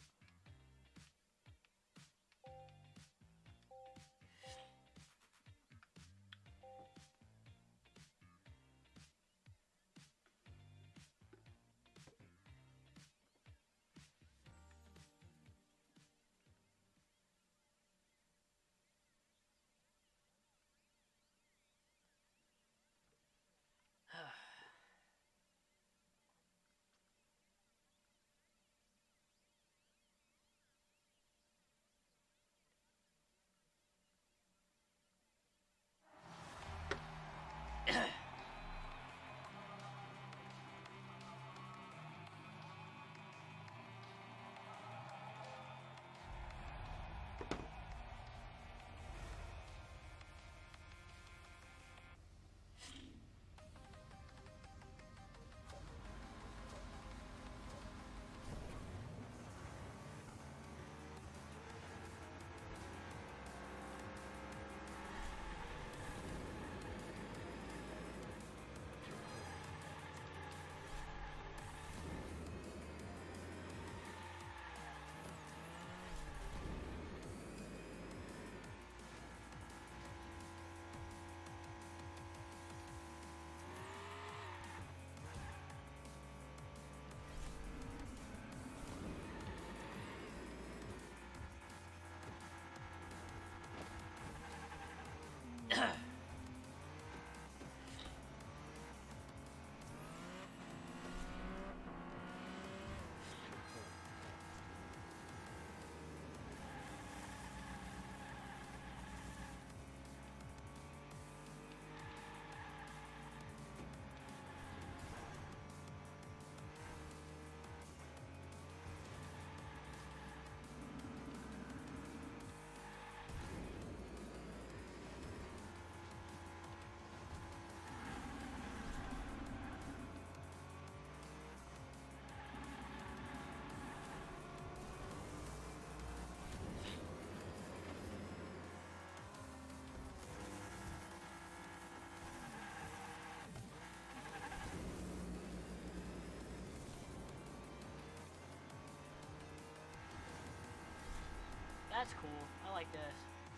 That's cool. I like this.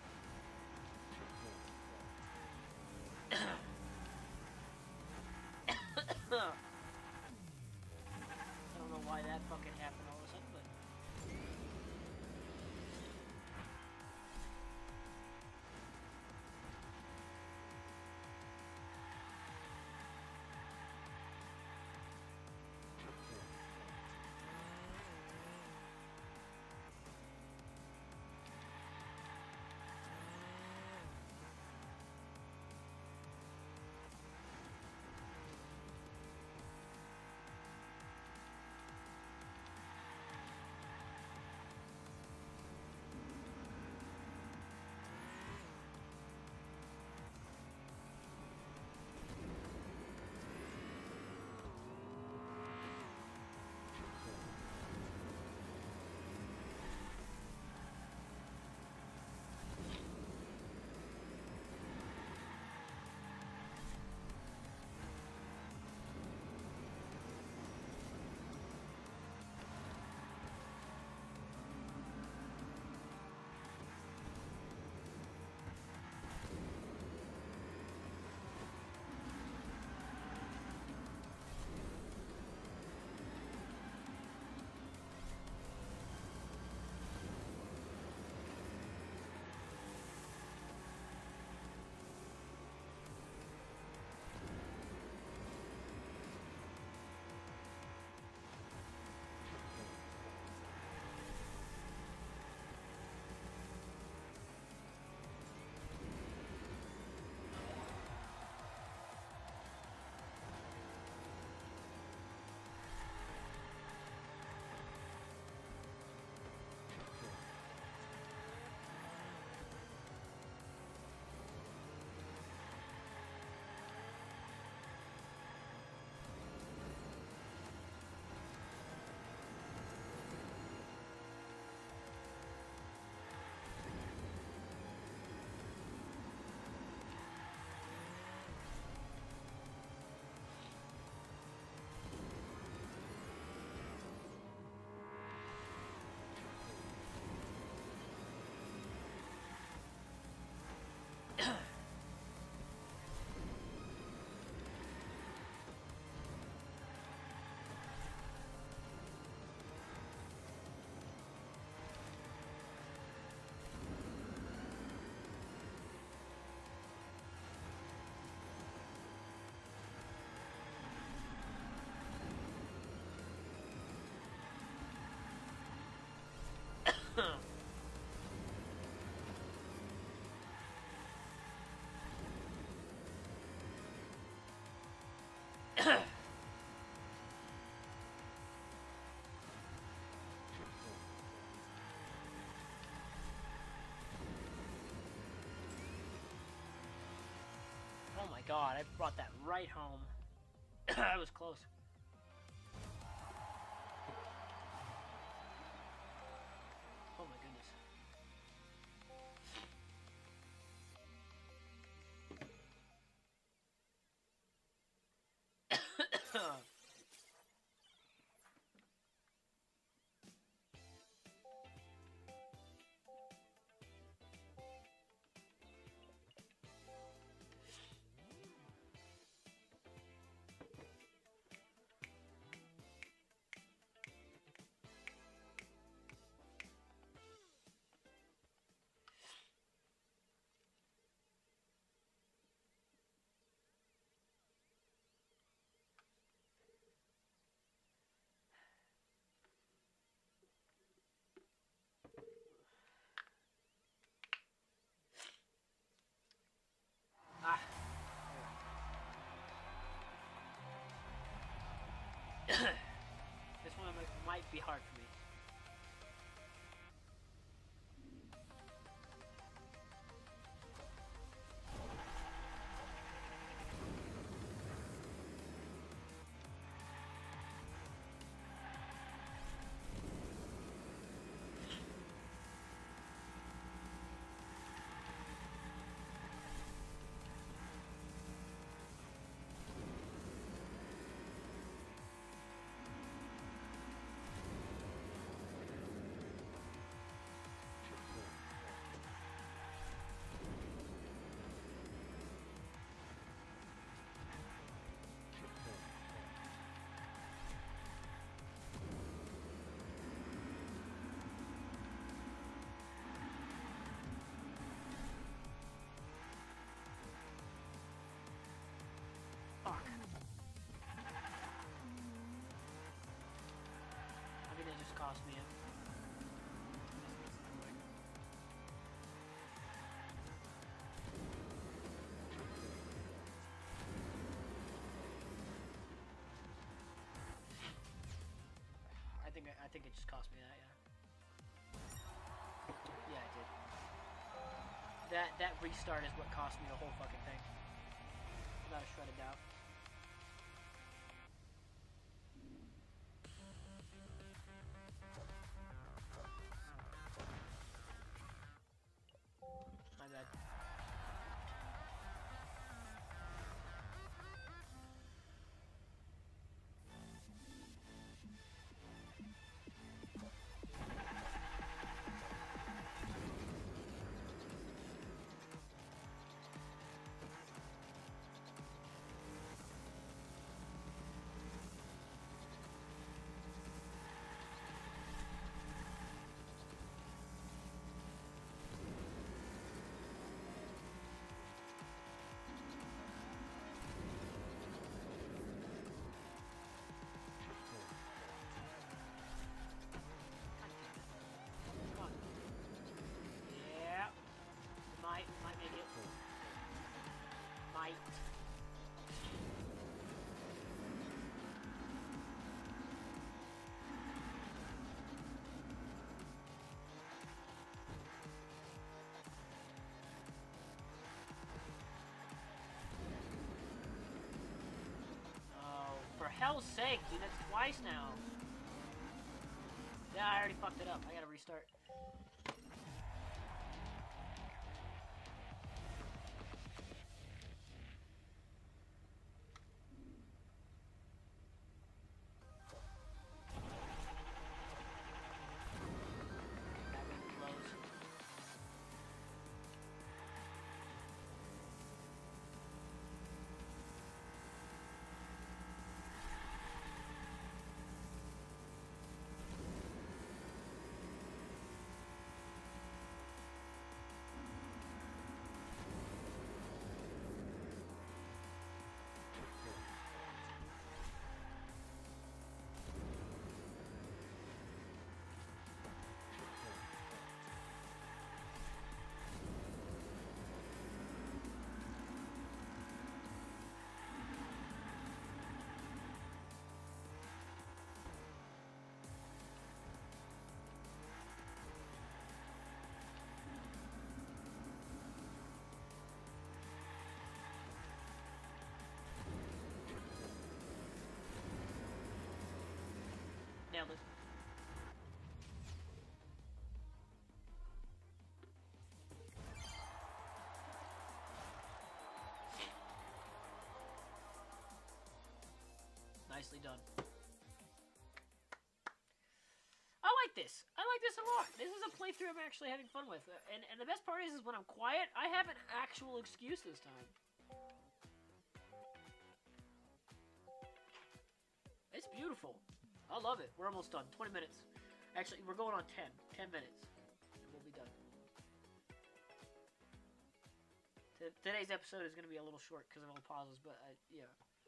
I don't know why that fucking happened all of a sudden, but... Oh my god, I brought that right home. I was close. Oh my goodness. Ah. This one might be hard for me. Fuck. I think that just cost me it. I think I think it just cost me that, yeah. Yeah, it did. That that restart is what cost me the whole fucking thing. Without a shred of doubt. My bad. Hell's sake, dude, that's twice now. Yeah, I already fucked it up. I gotta restart. nailed it. Nicely done. I like this. I like this a lot. This is a playthrough I'm actually having fun with. And, and the best part is, is when I'm quiet, I have an actual excuse this time. It's beautiful. I love it. We're almost done. twenty minutes. Actually, we're going on ten. ten minutes. And we'll be done. T today's episode is going to be a little short because of all the pauses, but I, yeah.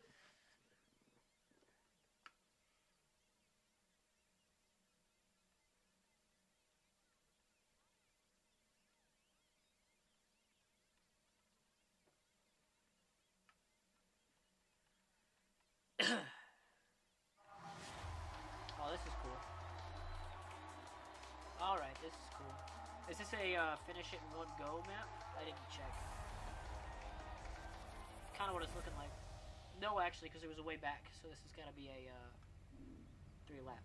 Oh, this is cool. Alright, this is cool. Is this a uh, finish it in one go map? I didn't check. Kind of what it's looking like. No, actually, because it was a way back, so this has got to be a uh, three lap.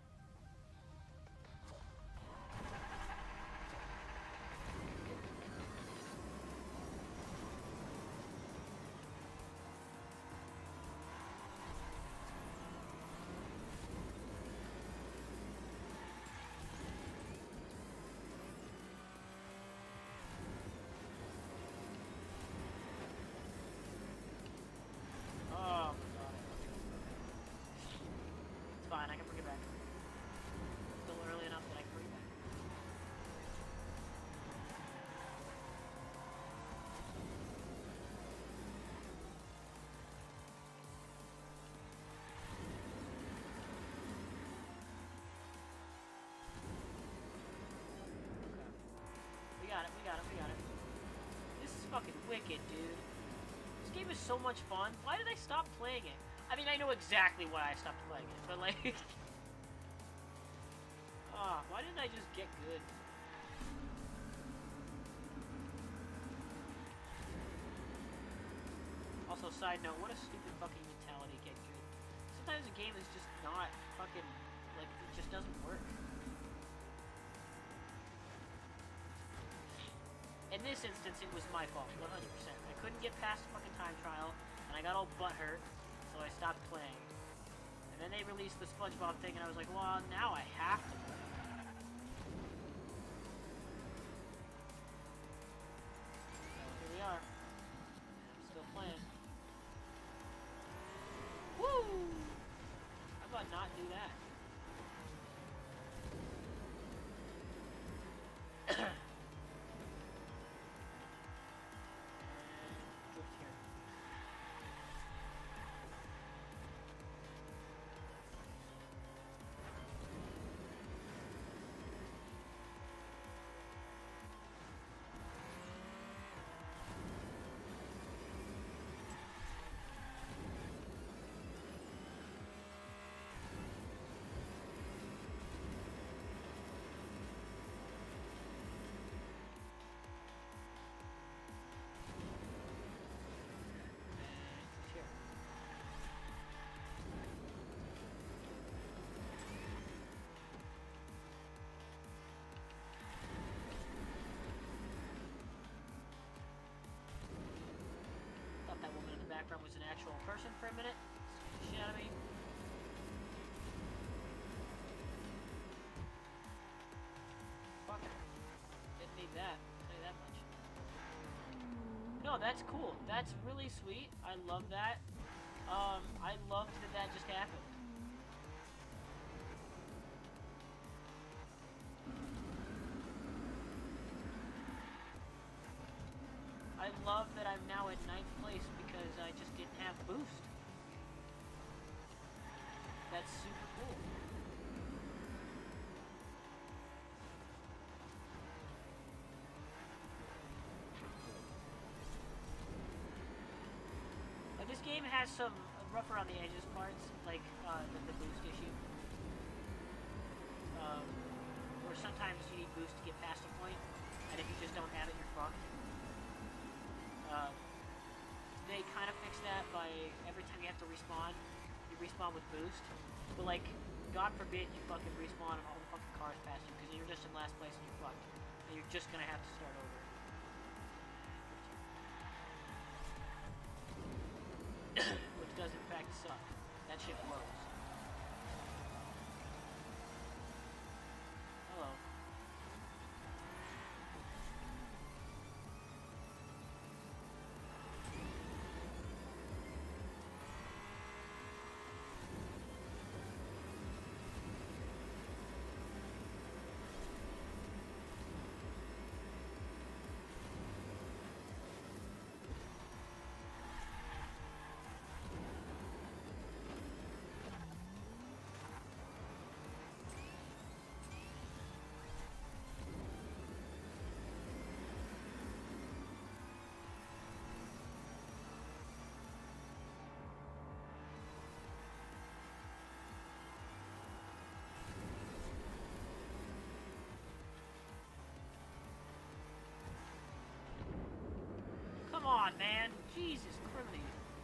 Fine, I can bring it back. Still early enough that I can bring it back. Okay. We got it, we got it, we got it. This is fucking wicked, dude. This game is so much fun. Why did I stop playing it? I mean, I know exactly why I stopped playing it, but like... Ah, oh, why didn't I just get good? Also, side note, what a stupid fucking mentality, get good. Sometimes a game is just not fucking... Like, it just doesn't work. In this instance, it was my fault, one hundred percent. I couldn't get past the fucking time trial, and I got all butthurt. So I stopped playing. And then they released the SpongeBob thing, and I was like, well, now I have to play. So here we are. I'm still playing. Woo! How about not do that? Background was an actual person for a minute. Scared the shit out of me. Fuck it. Didn't need that. I'll tell you that much. No, that's cool. That's really sweet. I love that. Um, I loved that that just happened. I love that I'm now in ninth place because I just didn't have boost. That's super cool. But this game has some rough around the edges parts, like uh, the, the boost issue. Um, where sometimes you need boost to get past a point, and if you just don't have it, you're fucked. Uh, they kind of fix that by every time you have to respawn, you respawn with boost. But like, God forbid you fucking respawn and all the fucking cars pass you because you're just in last place and you're fucked. And you're just gonna have to start over. Which does in fact suck. That shit blows. Hello. Come on, man. Jesus Christ.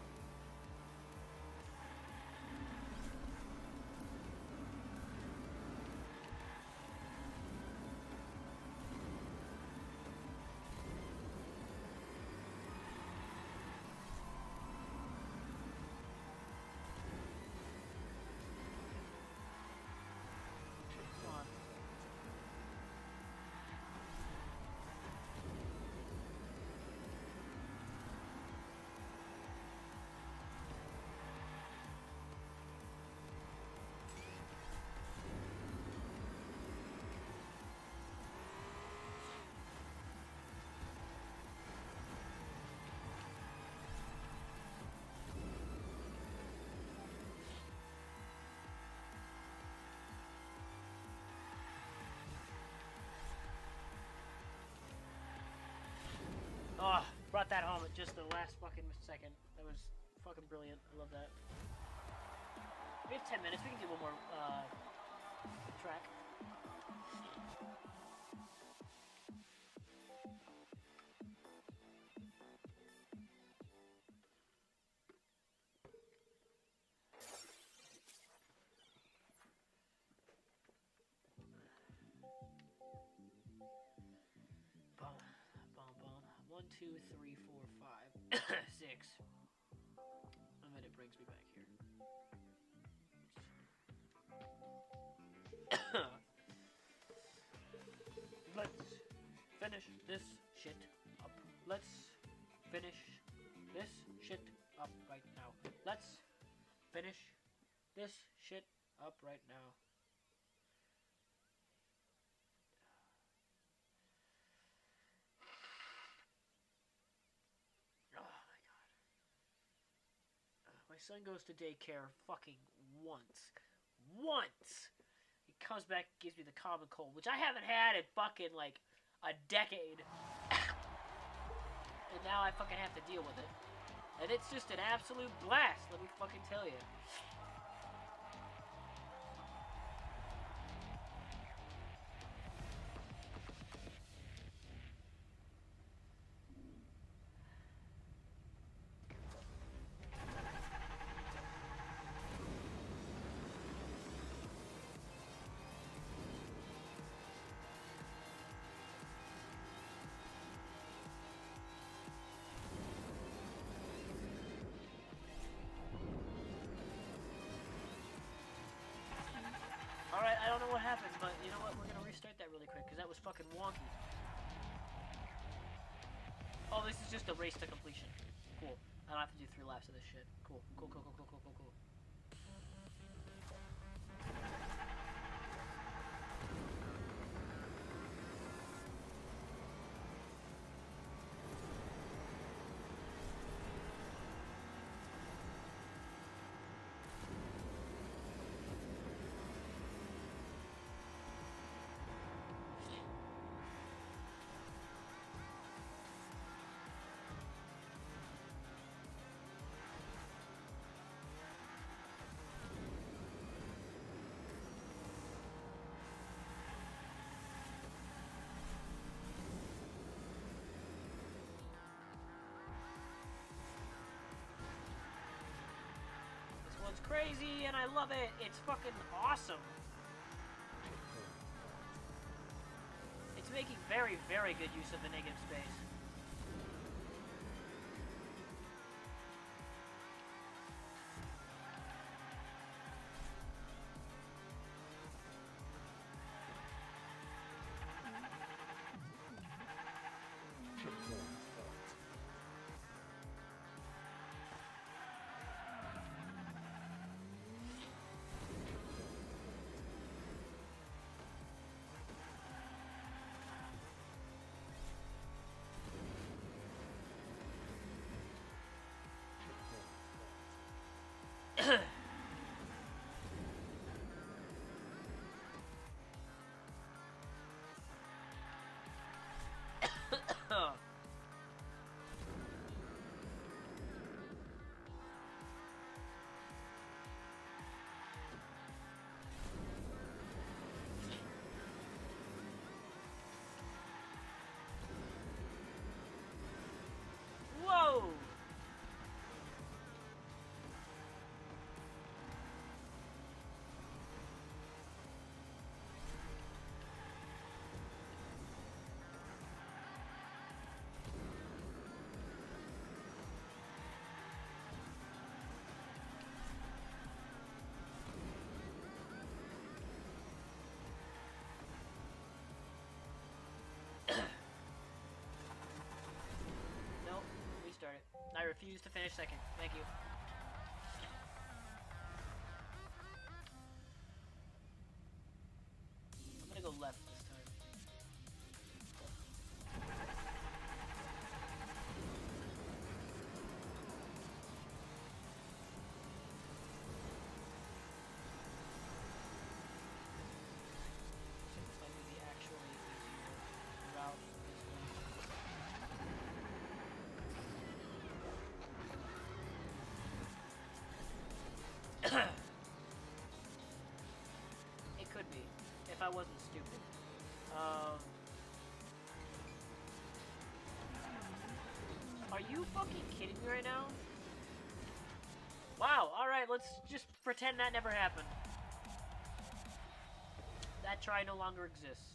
Come on. Oh, brought that home at just the last fucking second. That was fucking brilliant. I love that. We have ten minutes. We can do one more uh, track. Bum, bum, bum. One, two, three, four, five, six. And then it brings me back here. Let's finish this shit up. Let's finish this shit up right now. Let's finish this shit up right now. My son goes to daycare fucking once. Once! He comes back, gives me the common cold, which I haven't had in fucking, like, a decade. And now I fucking have to deal with it. And it's just an absolute blast, let me fucking tell you. Alright, I don't know what happened, but you know what? We're gonna restart that really quick, because that was fucking wonky. Oh, this is just a race to completion. Cool. I don't have to do three laps of this shit. Cool. Cool, cool, cool, cool, cool, cool, cool. crazy, and I love it. It's fucking awesome. It's making very, very good use of the negative space. Whoa! Nope, restart it. I refuse to finish second. Thank you. I'm gonna go left this time. Seems like the actually easier route this way. It could be, if I wasn't stupid. Um, are you fucking kidding me right now? Wow, alright, let's just pretend that never happened. That try no longer exists.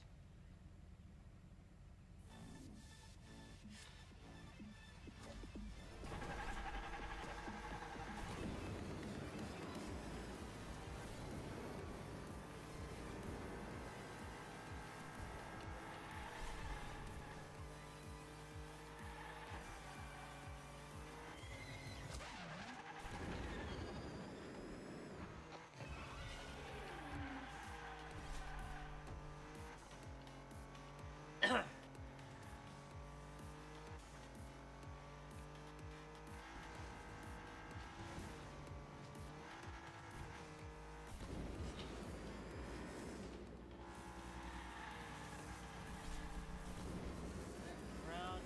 Round.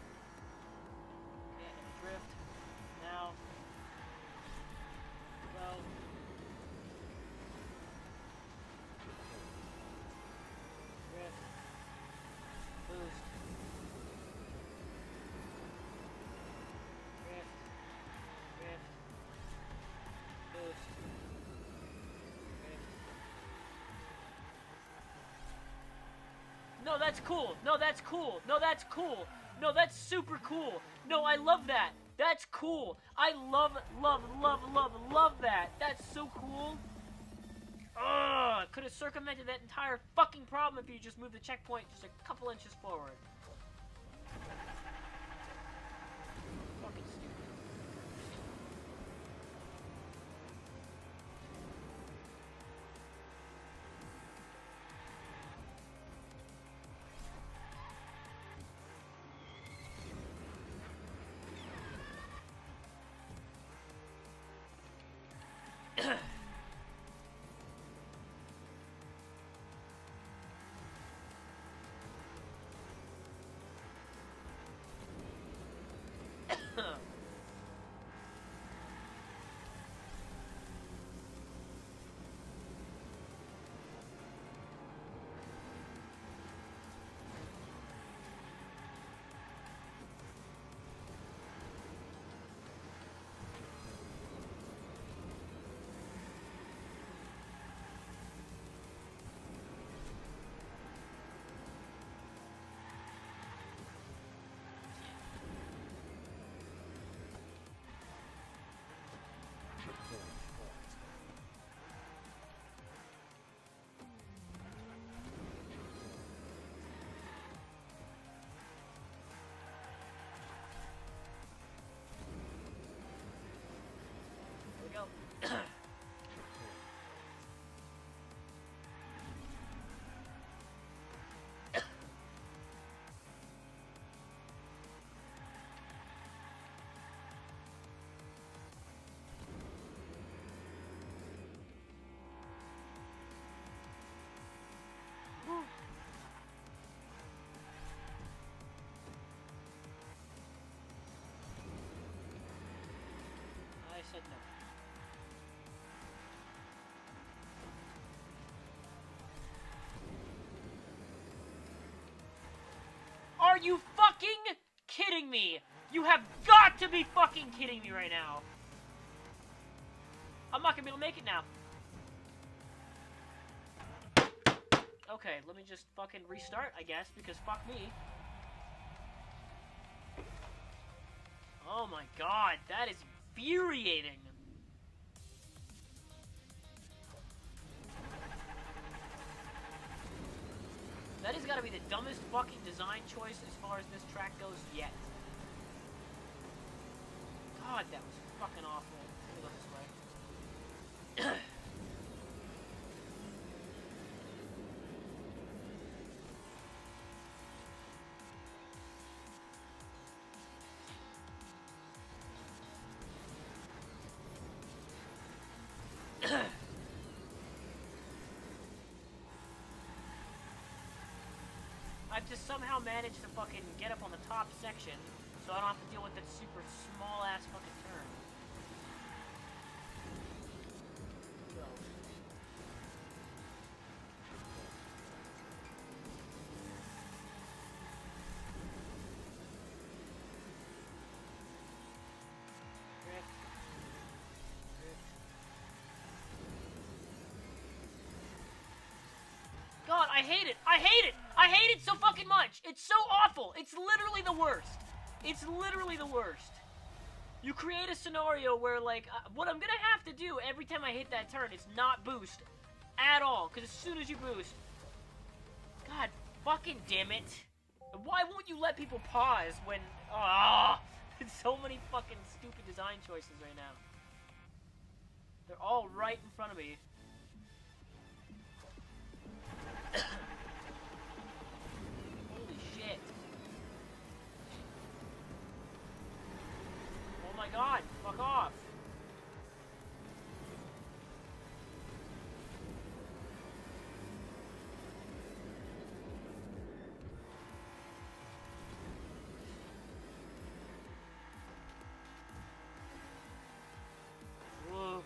Okay, and drift. Now. Go. Drift. Boost. Drift. Drift. Boost. Drift. No, that's cool. No, that's cool. No, that's cool. No, that's super cool. No, I love that. That's cool. I love, love, love, love, love that. That's so cool. Ugh, could have circumvented that entire fucking problem if you just moved the checkpoint just a couple inches forward. Fucking stupid. said no. Are you fucking kidding me? You have got to be fucking kidding me right now. I'm not gonna be able to make it now. Okay, let me just fucking restart, I guess, because fuck me. Oh my god, that is infuriating. That has got to be the dumbest fucking design choice as far as this track goes yet. God, that was fucking awful. Let me go this way. I've just somehow managed to fucking get up on the top section, so I don't have to deal with that super small-ass fucking turn. Go. Drift. Drift. God, I hate it! I hate it! I hate it so fucking much! It's so awful! It's literally the worst! It's literally the worst. You create a scenario where, like, uh, what I'm gonna have to do every time I hit that turn is not boost at all, because as soon as you boost... God fucking damn it. Why won't you let people pause when... Ah, oh, so many fucking stupid design choices right now. They're all right in front of me. Holy shit. Oh my god, fuck off. Whoa.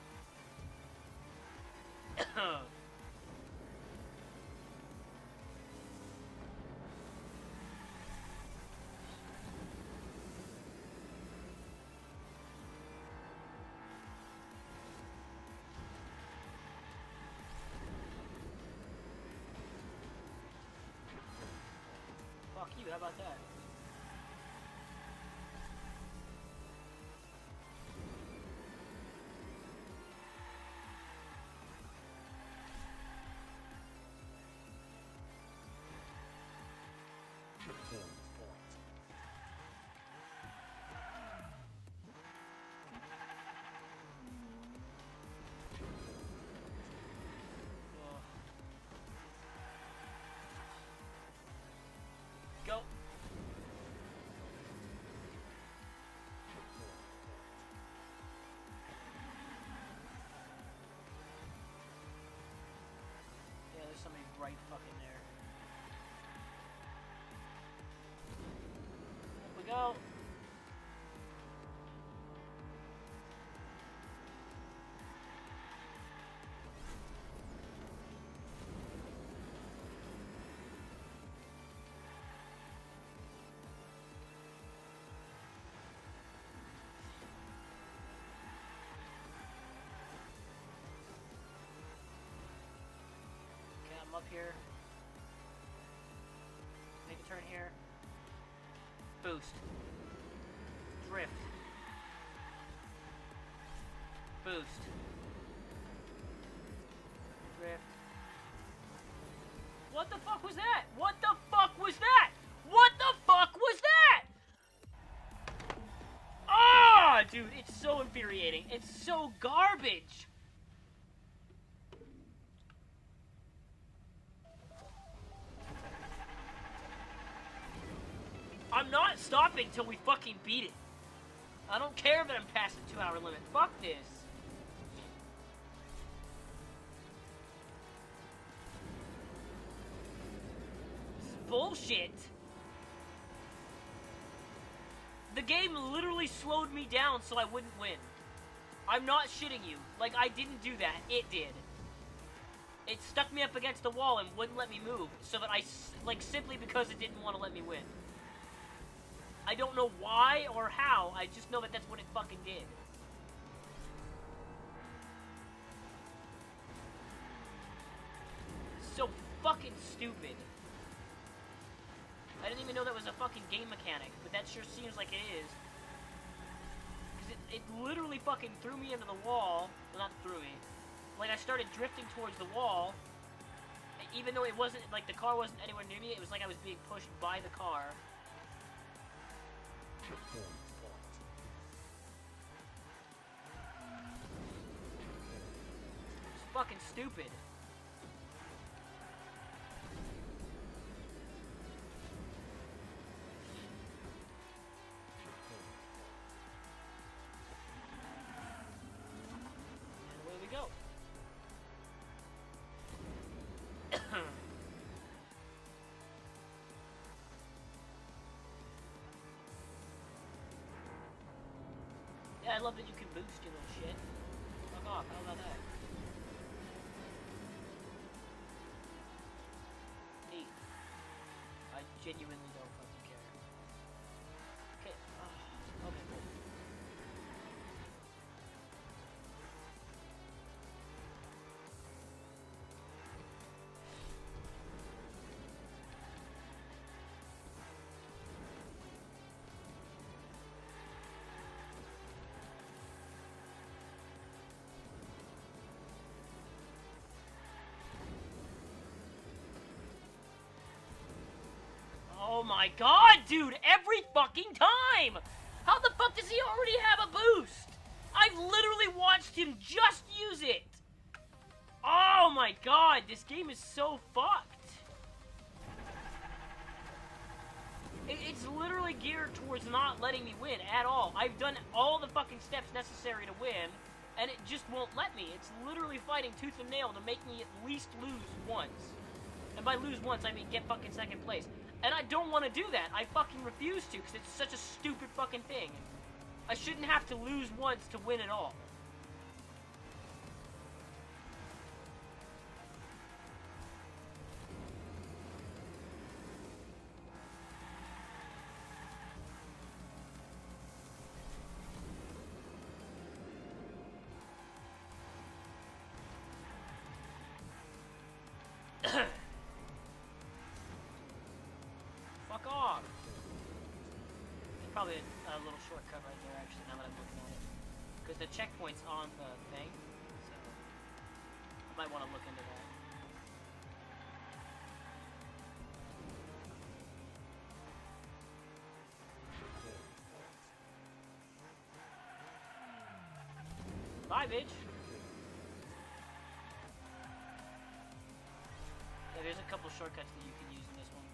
Fuck you, how about that? Go. Yeah, there's somebody right fucking there. Up we go. I'm up here. Make a turn here. Boost. Drift. Boost. Drift. What the fuck was that? What the fuck was that? What the fuck was that? Ah, oh, dude, it's so infuriating. It's so garbage. I'm not stopping till we fucking beat it. I don't care that I'm past the two hour limit. Fuck this. This is bullshit. The game literally slowed me down so I wouldn't win. I'm not shitting you. Like, I didn't do that. It did. It stuck me up against the wall and wouldn't let me move, so that I, like, simply because it didn't want to let me win. I don't know why or how, I just know that that's what it fucking did. So fucking stupid. I didn't even know that was a fucking game mechanic, but that sure seems like it is. Because it, it literally fucking threw me into the wall. Well, not threw me. Like, I started drifting towards the wall, even though it wasn't, like, the car wasn't anywhere near me, it was like I was being pushed by the car. It's fucking stupid. And away we go. Yeah, I love that you can boost your little shit. Fuck off, how about that? Neat. I genuinely don't fucking care. Okay, uh, okay, cool. Oh my god, dude! Every fucking time! How the fuck does he already have a boost? I've literally watched him just use it! Oh my god, this game is so fucked! It, it's literally geared towards not letting me win at all. I've done all the fucking steps necessary to win, and it just won't let me. It's literally fighting tooth and nail to make me at least lose once. And by lose once, I mean get fucking second place. And I don't want to do that. I fucking refuse to, because it's such a stupid fucking thing. I shouldn't have to lose once to win at all. Fuck off. There's probably a, a little shortcut right there, actually, now that I'm looking at it. Because the checkpoint's on the thing, so I might want to look into that. Bye, bitch. Yeah, there's a couple shortcuts that you can use in this one.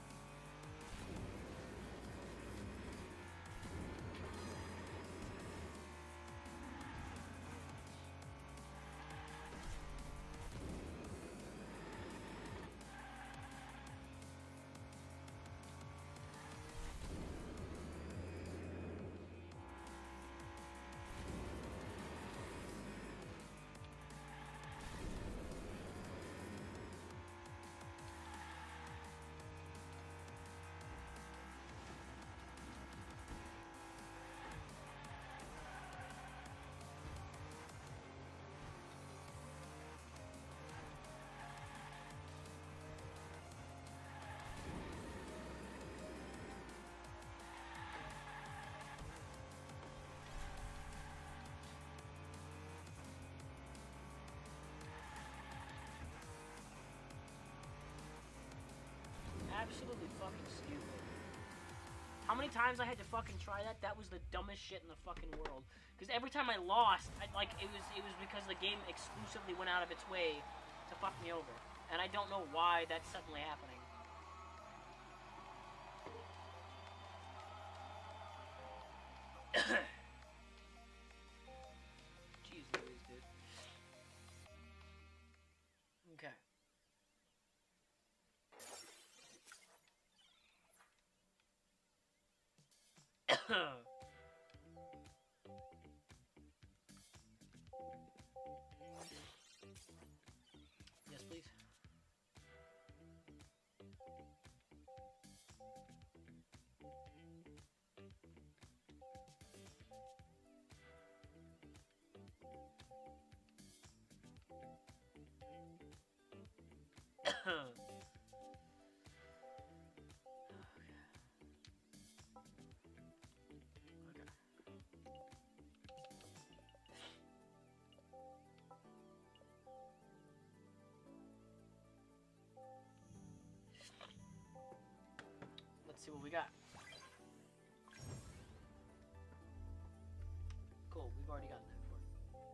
Absolutely fucking stupid. How many times I had to fucking try that? That was the dumbest shit in the fucking world. Because every time I lost, I, like, it was it was because the game exclusively went out of its way to fuck me over. And I don't know why that's suddenly happening. Jeez Louise, dude. Okay. Let's see what we got. Cool, we've already gotten that before.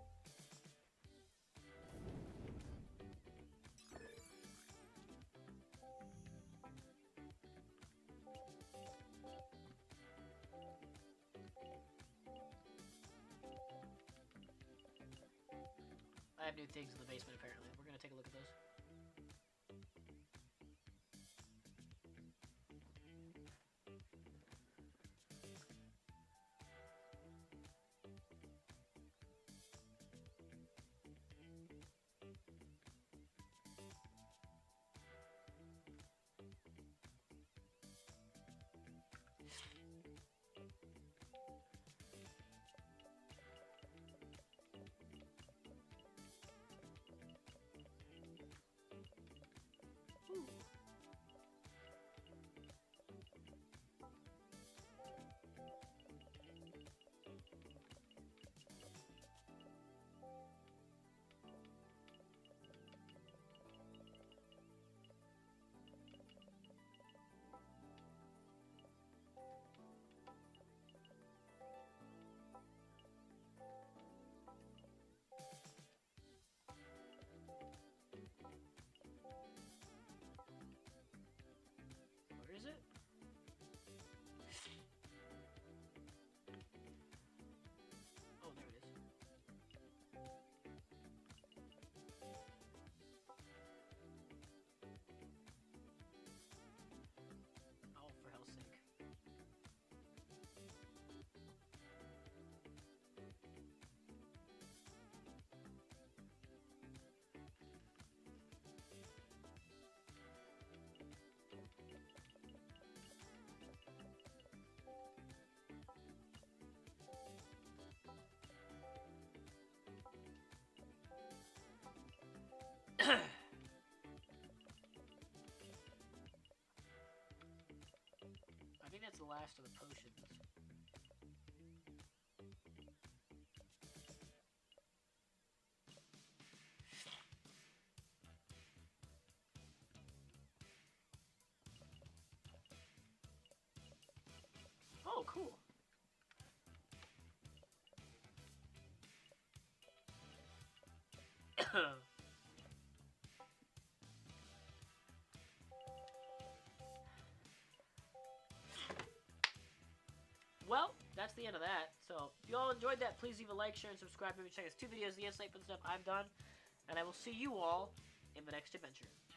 I have new things in the basement, apparently. We're gonna take a look at those. Ooh. Where is it? Oh, there it is. Oh, for hell's sake. I think that's the last of the potions. Oh, cool. Well, that's the end of that. So, if you all enjoyed that, please leave a like, share, and subscribe. Maybe check out two videos, the insight for the stuff I've done. And I will see you all in the next adventure.